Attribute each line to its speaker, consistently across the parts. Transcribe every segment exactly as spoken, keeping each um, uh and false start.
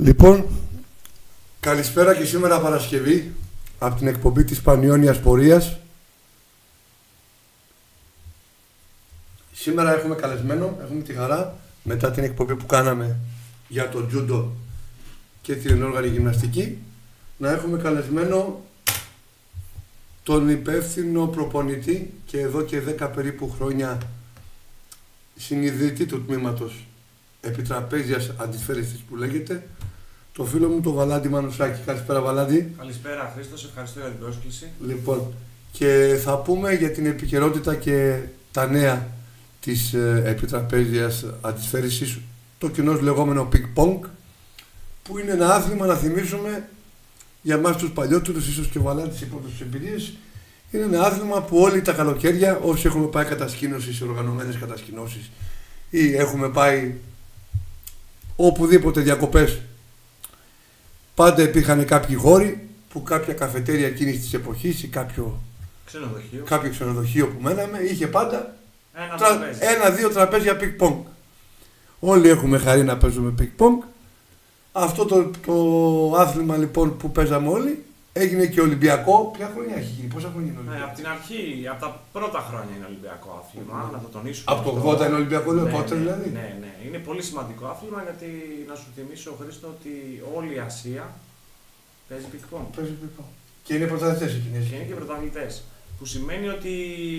Speaker 1: Λοιπόν, καλησπέρα και σήμερα Παρασκευή από την εκπομπή της Πανιόνιας Πορείας. Σήμερα έχουμε καλεσμένο, έχουμε τη χαρά μετά την εκπομπή που κάναμε για το τζούντο και την ενόργανη γυμναστική να έχουμε καλεσμένο τον υπεύθυνο προπονητή και εδώ και δέκα περίπου χρόνια συνειδητή του τμήματος επιτραπέζιας αντισφαίρεσης που λέγεται, το φίλο μου τον Βαλάντη Μανουσάκη. Καλησπέρα Βαλάντη.
Speaker 2: Καλησπέρα Χρήστος, ευχαριστώ για την πρόσκληση.
Speaker 1: Λοιπόν, και θα πούμε για την επικαιρότητα και τα νέα της ε, επιτραπέζιας αντισφαίρεσης, το κοινώς λεγόμενο ping-pong, που είναι ένα άθλημα, να θυμίσουμε, για εμάς τους παλιότερους, ίσως και ο Βαλάντης υπό τις εμπειρίες, είναι ένα άθλημα που όλοι τα καλοκαίρια, όσοι έχουμε πάει κατασκήνωση σε οργανωμένες κατασκηνώσεις ή έχουμε πάει οπουδήποτε διακοπές, πάντα υπήρχαν κάποιοι χώροι που κάποια καφετέρια εκείνης της εποχής ή κάποιο
Speaker 2: ξενοδοχείο,
Speaker 1: κάποιο ξενοδοχείο που μέναμε είχε πάντα
Speaker 2: ένα,
Speaker 1: τρα... ένα-δύο τραπέζια ping-pong. Όλοι έχουμε χαρεί να παίζουμε ping-pong. Αυτό το, το άθλημα λοιπόν που παίζαμε όλοι έγινε και Ολυμπιακό. Ποια χρονιά έχει γίνει, πόσα χρόνια είναι Ολυμπιακό?
Speaker 2: Ναι, από την αρχή, από τα πρώτα χρόνια είναι Ολυμπιακό άθλημα, mm. να το τονίσουμε.
Speaker 1: Από το ογδόντα είναι Ολυμπιακό,
Speaker 2: ναι,
Speaker 1: πότε
Speaker 2: ναι,
Speaker 1: δηλαδή?
Speaker 2: Ναι, ναι, είναι πολύ σημαντικό άθλημα γιατί να σου θυμίσω, Χρήστο, ότι όλη η Ασία παίζει ping-pong.
Speaker 1: Παίζει ping-pong. Και είναι πρωταθλητές οι Κινέζοι.
Speaker 2: Και είναι και πρωταθλητές. Που σημαίνει ότι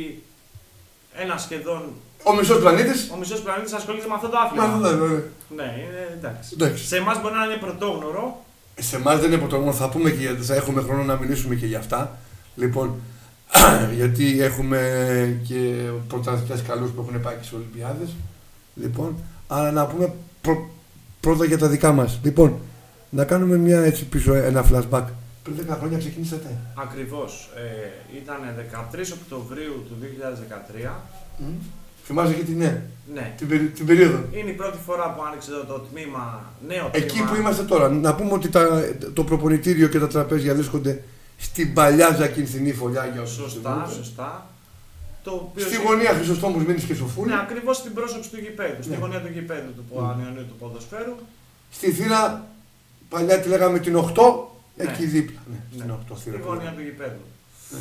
Speaker 2: ένα σχεδόν.
Speaker 1: Ο μισός πλανήτης.
Speaker 2: Ο μισός πλανήτης ασχολείται με αυτό το άθλημα.
Speaker 1: Μα, ναι, ναι.
Speaker 2: Ναι, είναι εντάξει.
Speaker 1: εντάξει.
Speaker 2: Σε εμάς μπορεί να είναι πρωτόγνωρο.
Speaker 1: Σε εμάς δεν είναι πρωτόγνωρο, θα πούμε και γιατί θα έχουμε χρόνο να μιλήσουμε και για αυτά. Λοιπόν, γιατί έχουμε και πρωταθλητές καλούς που έχουν πάει και σε Ολυμπιάδες. Λοιπόν, αλλά να πούμε πρω... πρώτα για τα δικά μας. Λοιπόν, να κάνουμε μια έτσι πίσω ένα flashback. Πριν δέκα χρόνια ξεκίνησατε.
Speaker 2: Ακριβώς. Ε, ήταν δεκατρείς Οκτωβρίου του δύο χιλιάδες δεκατρία.
Speaker 1: Mm. Θυμάσαι και την, ναι.
Speaker 2: Ναι.
Speaker 1: την, περι... την περίοδο.
Speaker 2: Είναι η πρώτη φορά που άνοιξε εδώ το τμήμα, νέο τμήμα.
Speaker 1: Εκεί που είμαστε τώρα. Να πούμε ότι τα... το προπονητήριο και τα τραπέζια βρίσκονται στην παλιά Ζακυνθινή Φωλιά για όσους
Speaker 2: Σωστά, σωστά. Το οποίο
Speaker 1: στη γωνία Χρυσοστόμους Μήνης και Σοφούλη.
Speaker 2: Ναι, ακριβώς στην πρόσωψη του γηπέδου. Ναι. Στη γωνία του γηπέδου του Πανιωνίου του Ποδοσφαίρου.
Speaker 1: Στη θύρα, παλιά τη λέγαμε την οκτώ.
Speaker 2: Ναι.
Speaker 1: Εκεί δίπλα. Ναι,
Speaker 2: ναι.
Speaker 1: στην οκτώ θύρα.
Speaker 2: Στη γωνία του γηπέδου.
Speaker 1: Ναι.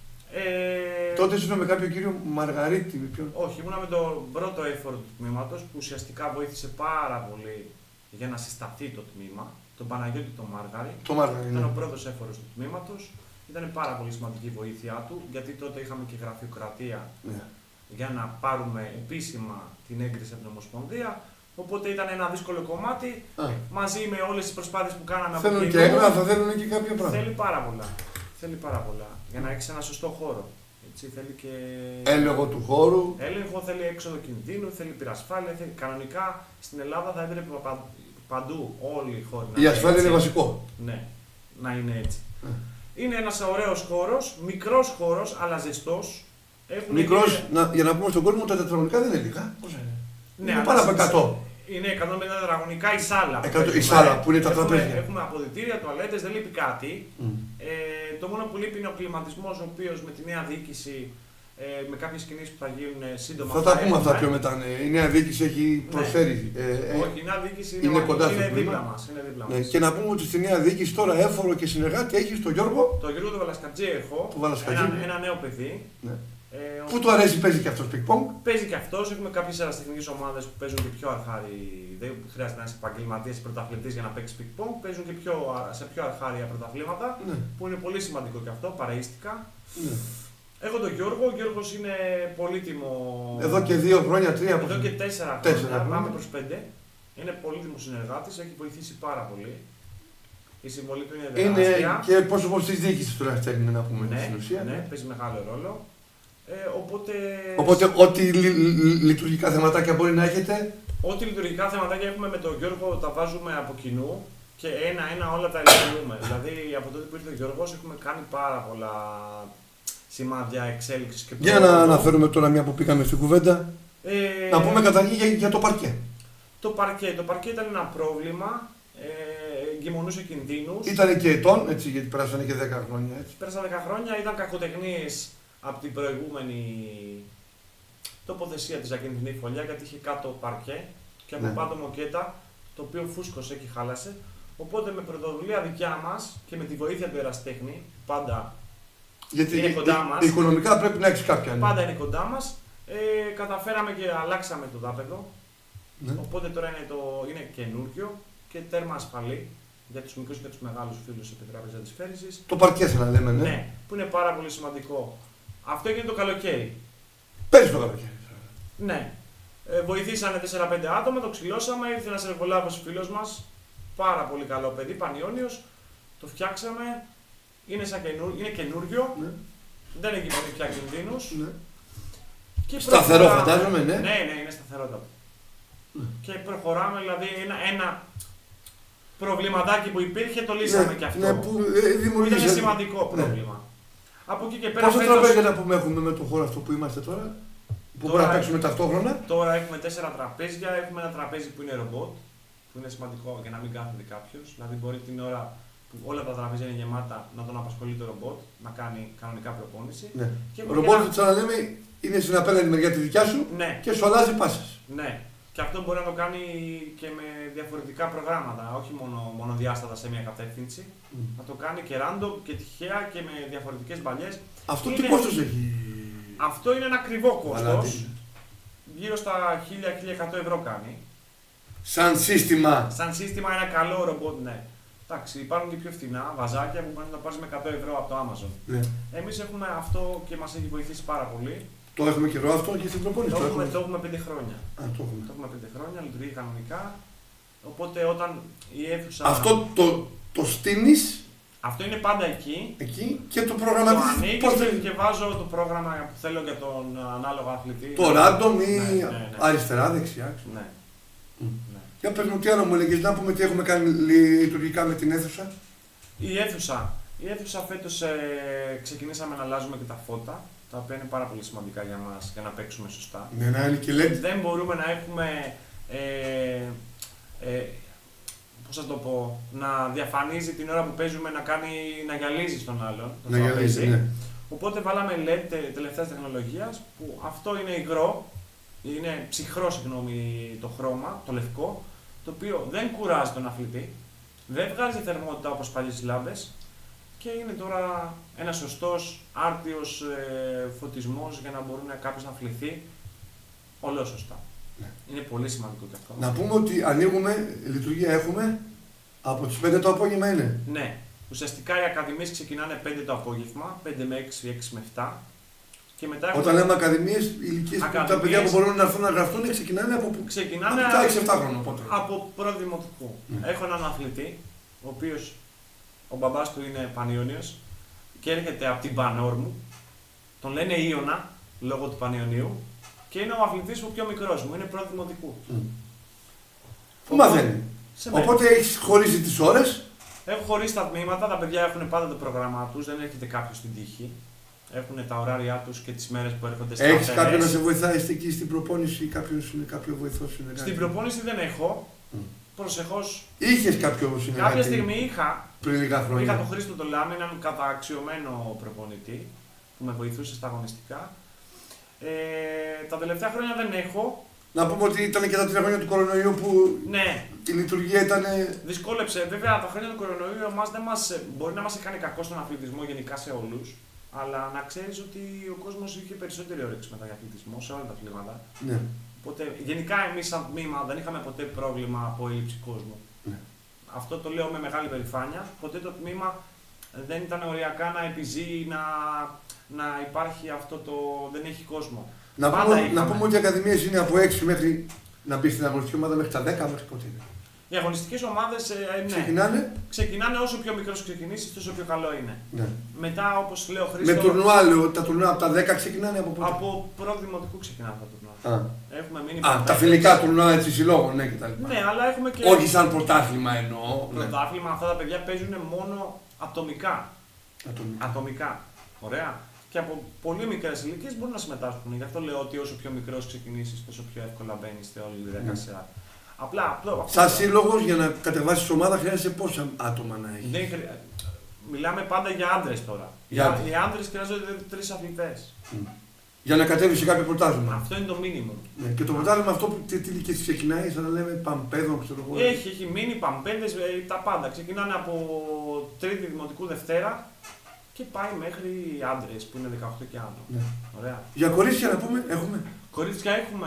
Speaker 2: Ε...
Speaker 1: Τότε ήσουν με κάποιο κύριο Μαργαρίτη. Ποιον...
Speaker 2: Όχι, ήμουνα με τον πρώτο έφορο του τμήματος που ουσιαστικά βοήθησε πάρα πολύ για να συσταθεί το τμήμα. Τον Παναγιώτη τον Μάργαρη.
Speaker 1: Το Μάργαρη.
Speaker 2: Ήταν
Speaker 1: ναι.
Speaker 2: ο πρώτος έφορος του τμήματος. Ήταν πάρα πολύ σημαντική η βοήθειά του γιατί τότε είχαμε και γραφειοκρατία
Speaker 1: Ναι.
Speaker 2: για να πάρουμε επίσημα την έγκριση από την Ομοσπονδία. Οπότε ήταν ένα δύσκολο κομμάτι. Α. Μαζί με όλες τις προσπάθειες που κάναμε από
Speaker 1: Θέλουν και έγγραφα, θέλουν και κάποια πράγματα.
Speaker 2: Θέλει πάρα πολλά. Θέλει πάρα πολλά. Για να έχεις ένα σωστό χώρο. Έτσι, θέλει και...
Speaker 1: έλεγχο του χώρου.
Speaker 2: Έλεγχο, θέλει έξοδο κινδύνου, θέλει πυρασφάλεια. Θέλει... Κανονικά στην Ελλάδα θα έπρεπε παντού όλοι οι χώροι να
Speaker 1: η ασφάλεια
Speaker 2: έτσι.
Speaker 1: είναι βασικό.
Speaker 2: Ναι, να είναι έτσι.
Speaker 1: Mm.
Speaker 2: Είναι ένας ωραίος χώρος, μικρός χώρος, αλλά ζεστός.
Speaker 1: Μικρός,
Speaker 2: και...
Speaker 1: να, για να πούμε στον κόσμο, τα τετραγωνικά δεν είναι λίγα. Πόσα είναι?
Speaker 2: Ναι,
Speaker 1: είναι πάνω από εκατό.
Speaker 2: Είναι εκατόν πενήντα τετραγωνικά η σάλα.
Speaker 1: εκατό, η σάλα που είναι τα τραπέζια.
Speaker 2: Έχουμε αποδυτήρια, τουαλέτες, δεν λείπει κάτι.
Speaker 1: Mm.
Speaker 2: Ε, το μόνο που λείπει είναι ο κλιματισμός, ο οποίος με τη νέα διοίκηση, ε, με κάποιες κινήσεις που θα γίνουν σύντομα.
Speaker 1: Θα τα πούμε αυτά πιο μετά. Ναι. Η νέα διοίκηση έχει προσφέρει.
Speaker 2: Ναι. Ε, Όχι, η νέα διοίκηση είναι,
Speaker 1: είναι κοντά
Speaker 2: είναι
Speaker 1: στο
Speaker 2: δίπλα μας. Είναι δίπλα
Speaker 1: ναι.
Speaker 2: μας.
Speaker 1: Και να πούμε ότι στη νέα διοίκηση τώρα έφορο και συνεργάτη έχει τον Γιώργο.
Speaker 2: Το Γιώργο του Βαλασκατζή έχω.
Speaker 1: Του Βαλασκατζή.
Speaker 2: Ένα, ένα νέο παιδί.
Speaker 1: Ναι.
Speaker 2: Ε,
Speaker 1: Πού του αρέσει, παίζει και αυτός ping-pong?
Speaker 2: Παίζει και αυτός. Έχουμε κάποιες αεραστεχνικές ομάδες που παίζουν και πιο αρχάρι. Δεν χρειάζεται να είσαι επαγγελματίας ή πρωταθλητής για να παίξεις ping-pong. Παίζουν και πιο, σε πιο αρχάρια πρωταθλήματα. Ναι. Που είναι πολύ σημαντικό και αυτό, παρεΐστικα. Ναι. Έχω τον Γιώργο. Ο Γιώργος είναι πολύτιμο.
Speaker 1: Εδώ και δύο χρόνια, τρία
Speaker 2: Εδώ και τέσσερα χρόνια. Πάμε προς πέντε. Είναι πολύτιμο συνεργάτης. Έχει βοηθήσει πάρα πολύ. Η συμβολή του είναι τεράστια.
Speaker 1: Είναι και πρόσωπο τη διοίκηση τουλάχιστον, να πούμε
Speaker 2: ναι,
Speaker 1: στην ουσία.
Speaker 2: Ναι, παίζει μεγάλο ρόλο. Ε, οπότε,
Speaker 1: οπότε ό,τι λει, λει, λειτουργικά θεματάκια μπορεί να έχετε.
Speaker 2: Ό,τι λειτουργικά θεματάκια έχουμε με τον Γιώργο τα βάζουμε από κοινού και ένα-ένα όλα τα υλοποιούμε. Δηλαδή από τότε που ήρθε ο Γιώργος έχουμε κάνει πάρα πολλά σημάδια εξέλιξης και
Speaker 1: για να αναφέρουμε τώρα μια που πήγαμε στην κουβέντα.
Speaker 2: Ε,
Speaker 1: να πούμε καταρχήν για, για το παρκέ.
Speaker 2: Το παρκέ. Το παρκέ ήταν ένα πρόβλημα. Ε, εγκυμονούσε κινδύνους.
Speaker 1: Ήταν και ετών, έτσι, γιατί πέρασαν και δέκα χρόνια. Έτσι.
Speaker 2: Πέρασαν δέκα χρόνια, ήταν κακοτεχνίες από την προηγούμενη τοποθεσία της Ζακυνθινή Φωλιά, γιατί είχε κάτω παρκέ και από ναι. Πάνω μοκέτα, το οποίο φούσκωσε και χάλασε. Οπότε με πρωτοβουλία δικιά μας και με τη βοήθεια του ερασιτέχνη, πάντα
Speaker 1: γιατί
Speaker 2: είναι κοντά
Speaker 1: ε,
Speaker 2: μας.
Speaker 1: Οικονομικά πρέπει να έχεις κάποια. Ναι.
Speaker 2: Πάντα είναι κοντά μας. Ε, καταφέραμε και αλλάξαμε το δάπεδο.
Speaker 1: Ναι.
Speaker 2: Οπότε τώρα είναι, το, είναι καινούργιο και τέρμα ασφαλή για τους μικρούς και τους μεγάλους φίλους επί τράπεζα της Φέρησης.
Speaker 1: Το παρκέ θα λέμε, ναι.
Speaker 2: Ναι, που είναι πάρα πολύ σημαντικό. Αυτό έγινε το καλοκαίρι.
Speaker 1: Πέρυσι το καλοκαίρι.
Speaker 2: Ναι. Ε, βοηθήσανε τέσσερα πέντε άτομα, το ξυλώσαμε, ήρθε ένας εργολάβος φίλος μας, πάρα πολύ καλό παιδί, πανιόνιος, το φτιάξαμε, είναι, σαν καινούργιο, είναι καινούργιο,
Speaker 1: Ναι.
Speaker 2: δεν έχει πια κινδύνους.
Speaker 1: Ναι.
Speaker 2: Και
Speaker 1: σταθερό
Speaker 2: προχωράμε.
Speaker 1: φαντάζομαι, ναι.
Speaker 2: Ναι, ναι, είναι σταθερότατο.
Speaker 1: Ναι.
Speaker 2: Και προχωράμε, δηλαδή ένα, ένα προβληματάκι που υπήρχε το λύσαμε
Speaker 1: Ναι,
Speaker 2: και αυτό.
Speaker 1: ναι, που ε,
Speaker 2: Που
Speaker 1: δημιουργήσε.
Speaker 2: ήταν σημαντικό
Speaker 1: Ναι.
Speaker 2: πρόβλημα. Από εκεί και πέρα.
Speaker 1: Πόσα
Speaker 2: φέτος-
Speaker 1: τραπέζια να πούμε έχουμε με το χώρο αυτό που είμαστε τώρα, που
Speaker 2: Τώρα-
Speaker 1: μπορούμε να παίξουμε ταυτόχρονα.
Speaker 2: Τώρα έχουμε τέσσερα τραπέζια. Έχουμε ένα τραπέζι που είναι ρομπότ, που είναι σημαντικό για να μην κάθεται κάποιο. Δηλαδή, μπορεί την ώρα που όλα τα τραπέζια είναι γεμάτα να τον απασχολεί το ρομπότ, να κάνει κανονικά προπόνηση.
Speaker 1: Ναι.
Speaker 2: Και
Speaker 1: Ο
Speaker 2: έχουμε
Speaker 1: ρομπότ,
Speaker 2: και ένα-
Speaker 1: ξαναλέμε, είναι στην απέναντι μεριά τη δικιά σου
Speaker 2: Ναι,
Speaker 1: και σου αλλάζει πάσες.
Speaker 2: ναι. Και αυτό μπορεί να το κάνει και με διαφορετικά προγράμματα, όχι μόνο μονοδιάστατα σε μια κατεύθυνση.
Speaker 1: Mm.
Speaker 2: Να το κάνει και random και τυχαία και με διαφορετικές μπαλιές.
Speaker 1: Αυτό
Speaker 2: Είναι-
Speaker 1: τι κόστος έχει.
Speaker 2: Αυτό είναι ένα ακριβό κόστος.
Speaker 1: Βαλάντι.
Speaker 2: Γύρω στα χίλια με χίλια εκατό ευρώ κάνει.
Speaker 1: Σαν σύστημα.
Speaker 2: Σαν σύστημα ένα καλό ρομπότ, ναι. Εντάξει, υπάρχουν και πιο φθηνά βαζάκια που μπορεί να τα πάρει με εκατό ευρώ από το Amazon.
Speaker 1: Ναι.
Speaker 2: Εμείς έχουμε αυτό και μας έχει βοηθήσει πάρα πολύ.
Speaker 1: Το έχουμε καιρό αυτό και στην προπόνηση.
Speaker 2: Το έχουμε, το έχουμε πέντε χρόνια.
Speaker 1: Α, το έχουμε.
Speaker 2: Το έχουμε πέντε χρόνια, λειτουργεί κανονικά. Οπότε όταν η αίθουσα.
Speaker 1: Αυτό το, το στείνεις
Speaker 2: Αυτό είναι πάντα εκεί.
Speaker 1: εκεί και το
Speaker 2: Το
Speaker 1: προγραμματίζεις.
Speaker 2: ανοίγεις
Speaker 1: Πώς
Speaker 2: και,
Speaker 1: θέλεις.
Speaker 2: και βάζω το πρόγραμμα που θέλω για τον ανάλογο αθλητή.
Speaker 1: Το random ή
Speaker 2: Ναι, ναι, ναι.
Speaker 1: αριστερά, δεξιά.
Speaker 2: Ναι.
Speaker 1: Μμ.
Speaker 2: ναι.
Speaker 1: Για πες μου τι άλλο μου έλεγες, να πούμε τι έχουμε κάνει λειτουργικά με την αίθουσα.
Speaker 2: Η αίθουσα. Η αίθουσα φέτος ε, ξεκινήσαμε να αλλάζουμε και τα φώτα, τα οποία είναι πάρα πολύ σημαντικά για μας για να παίξουμε σωστά.
Speaker 1: Ναι, ένα άλλη και λέτε.
Speaker 2: Δεν μπορούμε να έχουμε, ε, ε, πώς θα το πω, να διαφανίζει την ώρα που παίζουμε, να, κάνει, να γυαλίζει στον άλλον. τον
Speaker 1: Να γυαλίζει,
Speaker 2: τραπέζι.
Speaker 1: ναι.
Speaker 2: Οπότε βάλαμε ελ ι ντι τε- τελευταίας τεχνολογίας, που αυτό είναι υγρό, είναι ψυχρό συγγνώμη το χρώμα, το λευκό, το οποίο δεν κουράζει τον αθλητή, δεν βγάζει θερμότητα όπως παλιές λάμπες και είναι τώρα ένας σωστός άρτιος ε, φωτισμός για να μπορούν κάποιος να αθληθεί ολόσωστα.
Speaker 1: Ναι.
Speaker 2: Είναι πολύ σημαντικό και αυτό.
Speaker 1: Να πούμε ότι ανοίγουμε, λειτουργία έχουμε, από τις πέντε το απόγευμα είναι.
Speaker 2: Ναι, ουσιαστικά οι ακαδημίες ξεκινάνε πέντε το απόγευμα, πέντε με έξι, έξι με επτά. Και μετά έχουμε-
Speaker 1: Όταν λέμε ακαδημίες, οι ηλικίες που τα
Speaker 2: Ακαδημίες-
Speaker 1: παιδιά που μπορούν να έρθουν να γραφτούν ξεκινάνε από πού.
Speaker 2: ξεκινάνε
Speaker 1: Από τα έξι επτά χρόνια. Οπότε.
Speaker 2: από προδημοτικού.
Speaker 1: Ναι.
Speaker 2: Έχω έναν αθλητή, ο οποίος ο μπαμπάς του είναι Πανιόνιος και έρχεται από την Πανόρμου. Τον λένε Ιωνα, λόγω του Πανιωνίου, και είναι ο αθλητής που πιο μικρός μου, είναι προδημοτικού.
Speaker 1: Mm. Πού μαθαίνει.
Speaker 2: Σε μένα.
Speaker 1: Οπότε έχεις χωρίσει τις ώρες.
Speaker 2: Έχω χωρίσει τα τμήματα, τα παιδιά έχουν πάντα το πρόγραμμά τους, δεν έρχεται κάποιος στην τύχη. Έχουν τα ωράρια τους και τις μέρες που έρχονται στις
Speaker 1: Έχεις
Speaker 2: καφενές.
Speaker 1: κάποιον να σε βοηθάει εκεί στην προπόνηση, κάποιος είναι κάποιο βοηθό συνεργάτη.
Speaker 2: Στην προπόνηση δεν έχω.
Speaker 1: Mm.
Speaker 2: Προσεχώς.
Speaker 1: Είχες κάποιο συνεργάτη.
Speaker 2: Κάποια στιγμή είχα,
Speaker 1: Πριν λίγα χρόνια.
Speaker 2: είχα τον Χρήστο το Λάμι, έναν καταξιωμένο προπονητή που με βοηθούσε στα αγωνιστικά. Ε, τα τελευταία χρόνια δεν έχω.
Speaker 1: Να πούμε ότι ήταν και τα τρία χρόνια του κορονοϊού που
Speaker 2: Ναι,
Speaker 1: η λειτουργία ήταν.
Speaker 2: δυσκόλεψε. Βέβαια, τα χρόνια του κορονοϊού εμάς δεν μας, μπορεί να μας έχει κάνει κακό στον αθλητισμό γενικά σε όλους. Αλλά να ξέρεις ότι ο κόσμος είχε περισσότερη όρεξη με τον αθλητισμό σε όλα τα αθλήματα.
Speaker 1: Ναι.
Speaker 2: Οπότε, γενικά εμείς σαν τμήμα δεν είχαμε ποτέ πρόβλημα από έλλειψη κόσμου.
Speaker 1: Ναι.
Speaker 2: Αυτό το λέω με μεγάλη περηφάνεια. Ποτέ το τμήμα δεν ήταν οριακά να επιζεί, να, να υπάρχει αυτό το. Δεν έχει κόσμο.
Speaker 1: Να
Speaker 2: Πάντα
Speaker 1: πούμε,
Speaker 2: είχαμε.
Speaker 1: να πούμε ότι οι ακαδημίες είναι από έξι μέχρι να μπει στην αγωνιστική ομάδα μέχρι τα δέκα, μέχρι πότε είναι.
Speaker 2: Οι αγωνιστικές ομάδες ε, ναι,
Speaker 1: Ξεκινάνε.
Speaker 2: ξεκινάνε όσο πιο μικρός ξεκινήσεις, τόσο πιο καλό είναι.
Speaker 1: Ναι.
Speaker 2: Μετά, όπως λέω, Χρήστο,
Speaker 1: Με τουρνουά, λέω, τα τουρνουά από τα δέκα ξεκινάνε από πότε.
Speaker 2: από προδημοτικού ξεκινάνε τα τουρνουά.
Speaker 1: Α,
Speaker 2: Έχουμε μείνει
Speaker 1: Α τα
Speaker 2: πρωτάθλητες.
Speaker 1: φιλικά τουρνουά έτσι συλλόγων, ναι, κτλ.
Speaker 2: Ναι, αλλά έχουμε και
Speaker 1: Όχι σαν πρωτάθλημα εννοώ. Ναι.
Speaker 2: πρωτάθλημα. Αυτά τα παιδιά παίζουν μόνο ατομικά.
Speaker 1: Ατομικά.
Speaker 2: Ατομικά. Ωραία. Και από πολύ μικρές ηλικίες μπορούν να συμμετάσχουν. Γι' αυτό λέω ότι όσο πιο μικρός ξεκινήσεις, τόσο πιο εύκολα μπαίνεις σε όλη τη διαδικασία. Απλά, απλό. αυτό
Speaker 1: Σαν
Speaker 2: το-
Speaker 1: σύλλογο για να κατεβάσει ομάδα χρειάζεται πόσα άτομα να έχει.
Speaker 2: δεν χρει- Μιλάμε πάντα για άντρες τώρα.
Speaker 1: Για άντρες.
Speaker 2: Οι άντρες χρειάζονται τρεις αθλητές.
Speaker 1: Μμ. Για να κατέβει σε κάποιο πρωτάθλημα.
Speaker 2: Αυτό είναι το μήνυμο.
Speaker 1: Ναι. Και το πρωτάθλημα αυτό που τι ηλικία ξεκινάει, σαν να λέμε Παμπέδων, ξέρω εγώ.
Speaker 2: Έχει, έχει μείνει Παμπέδες, τα πάντα. Ξεκινάνε από τρίτη δημοτικού Δευτέρα και πάει μέχρι άντρες που είναι δεκαοκτώ και άνω.
Speaker 1: Ναι.
Speaker 2: Ωραία.
Speaker 1: Για κορίτσια να πούμε, έχουμε.
Speaker 2: Κορίτσια έχουμε,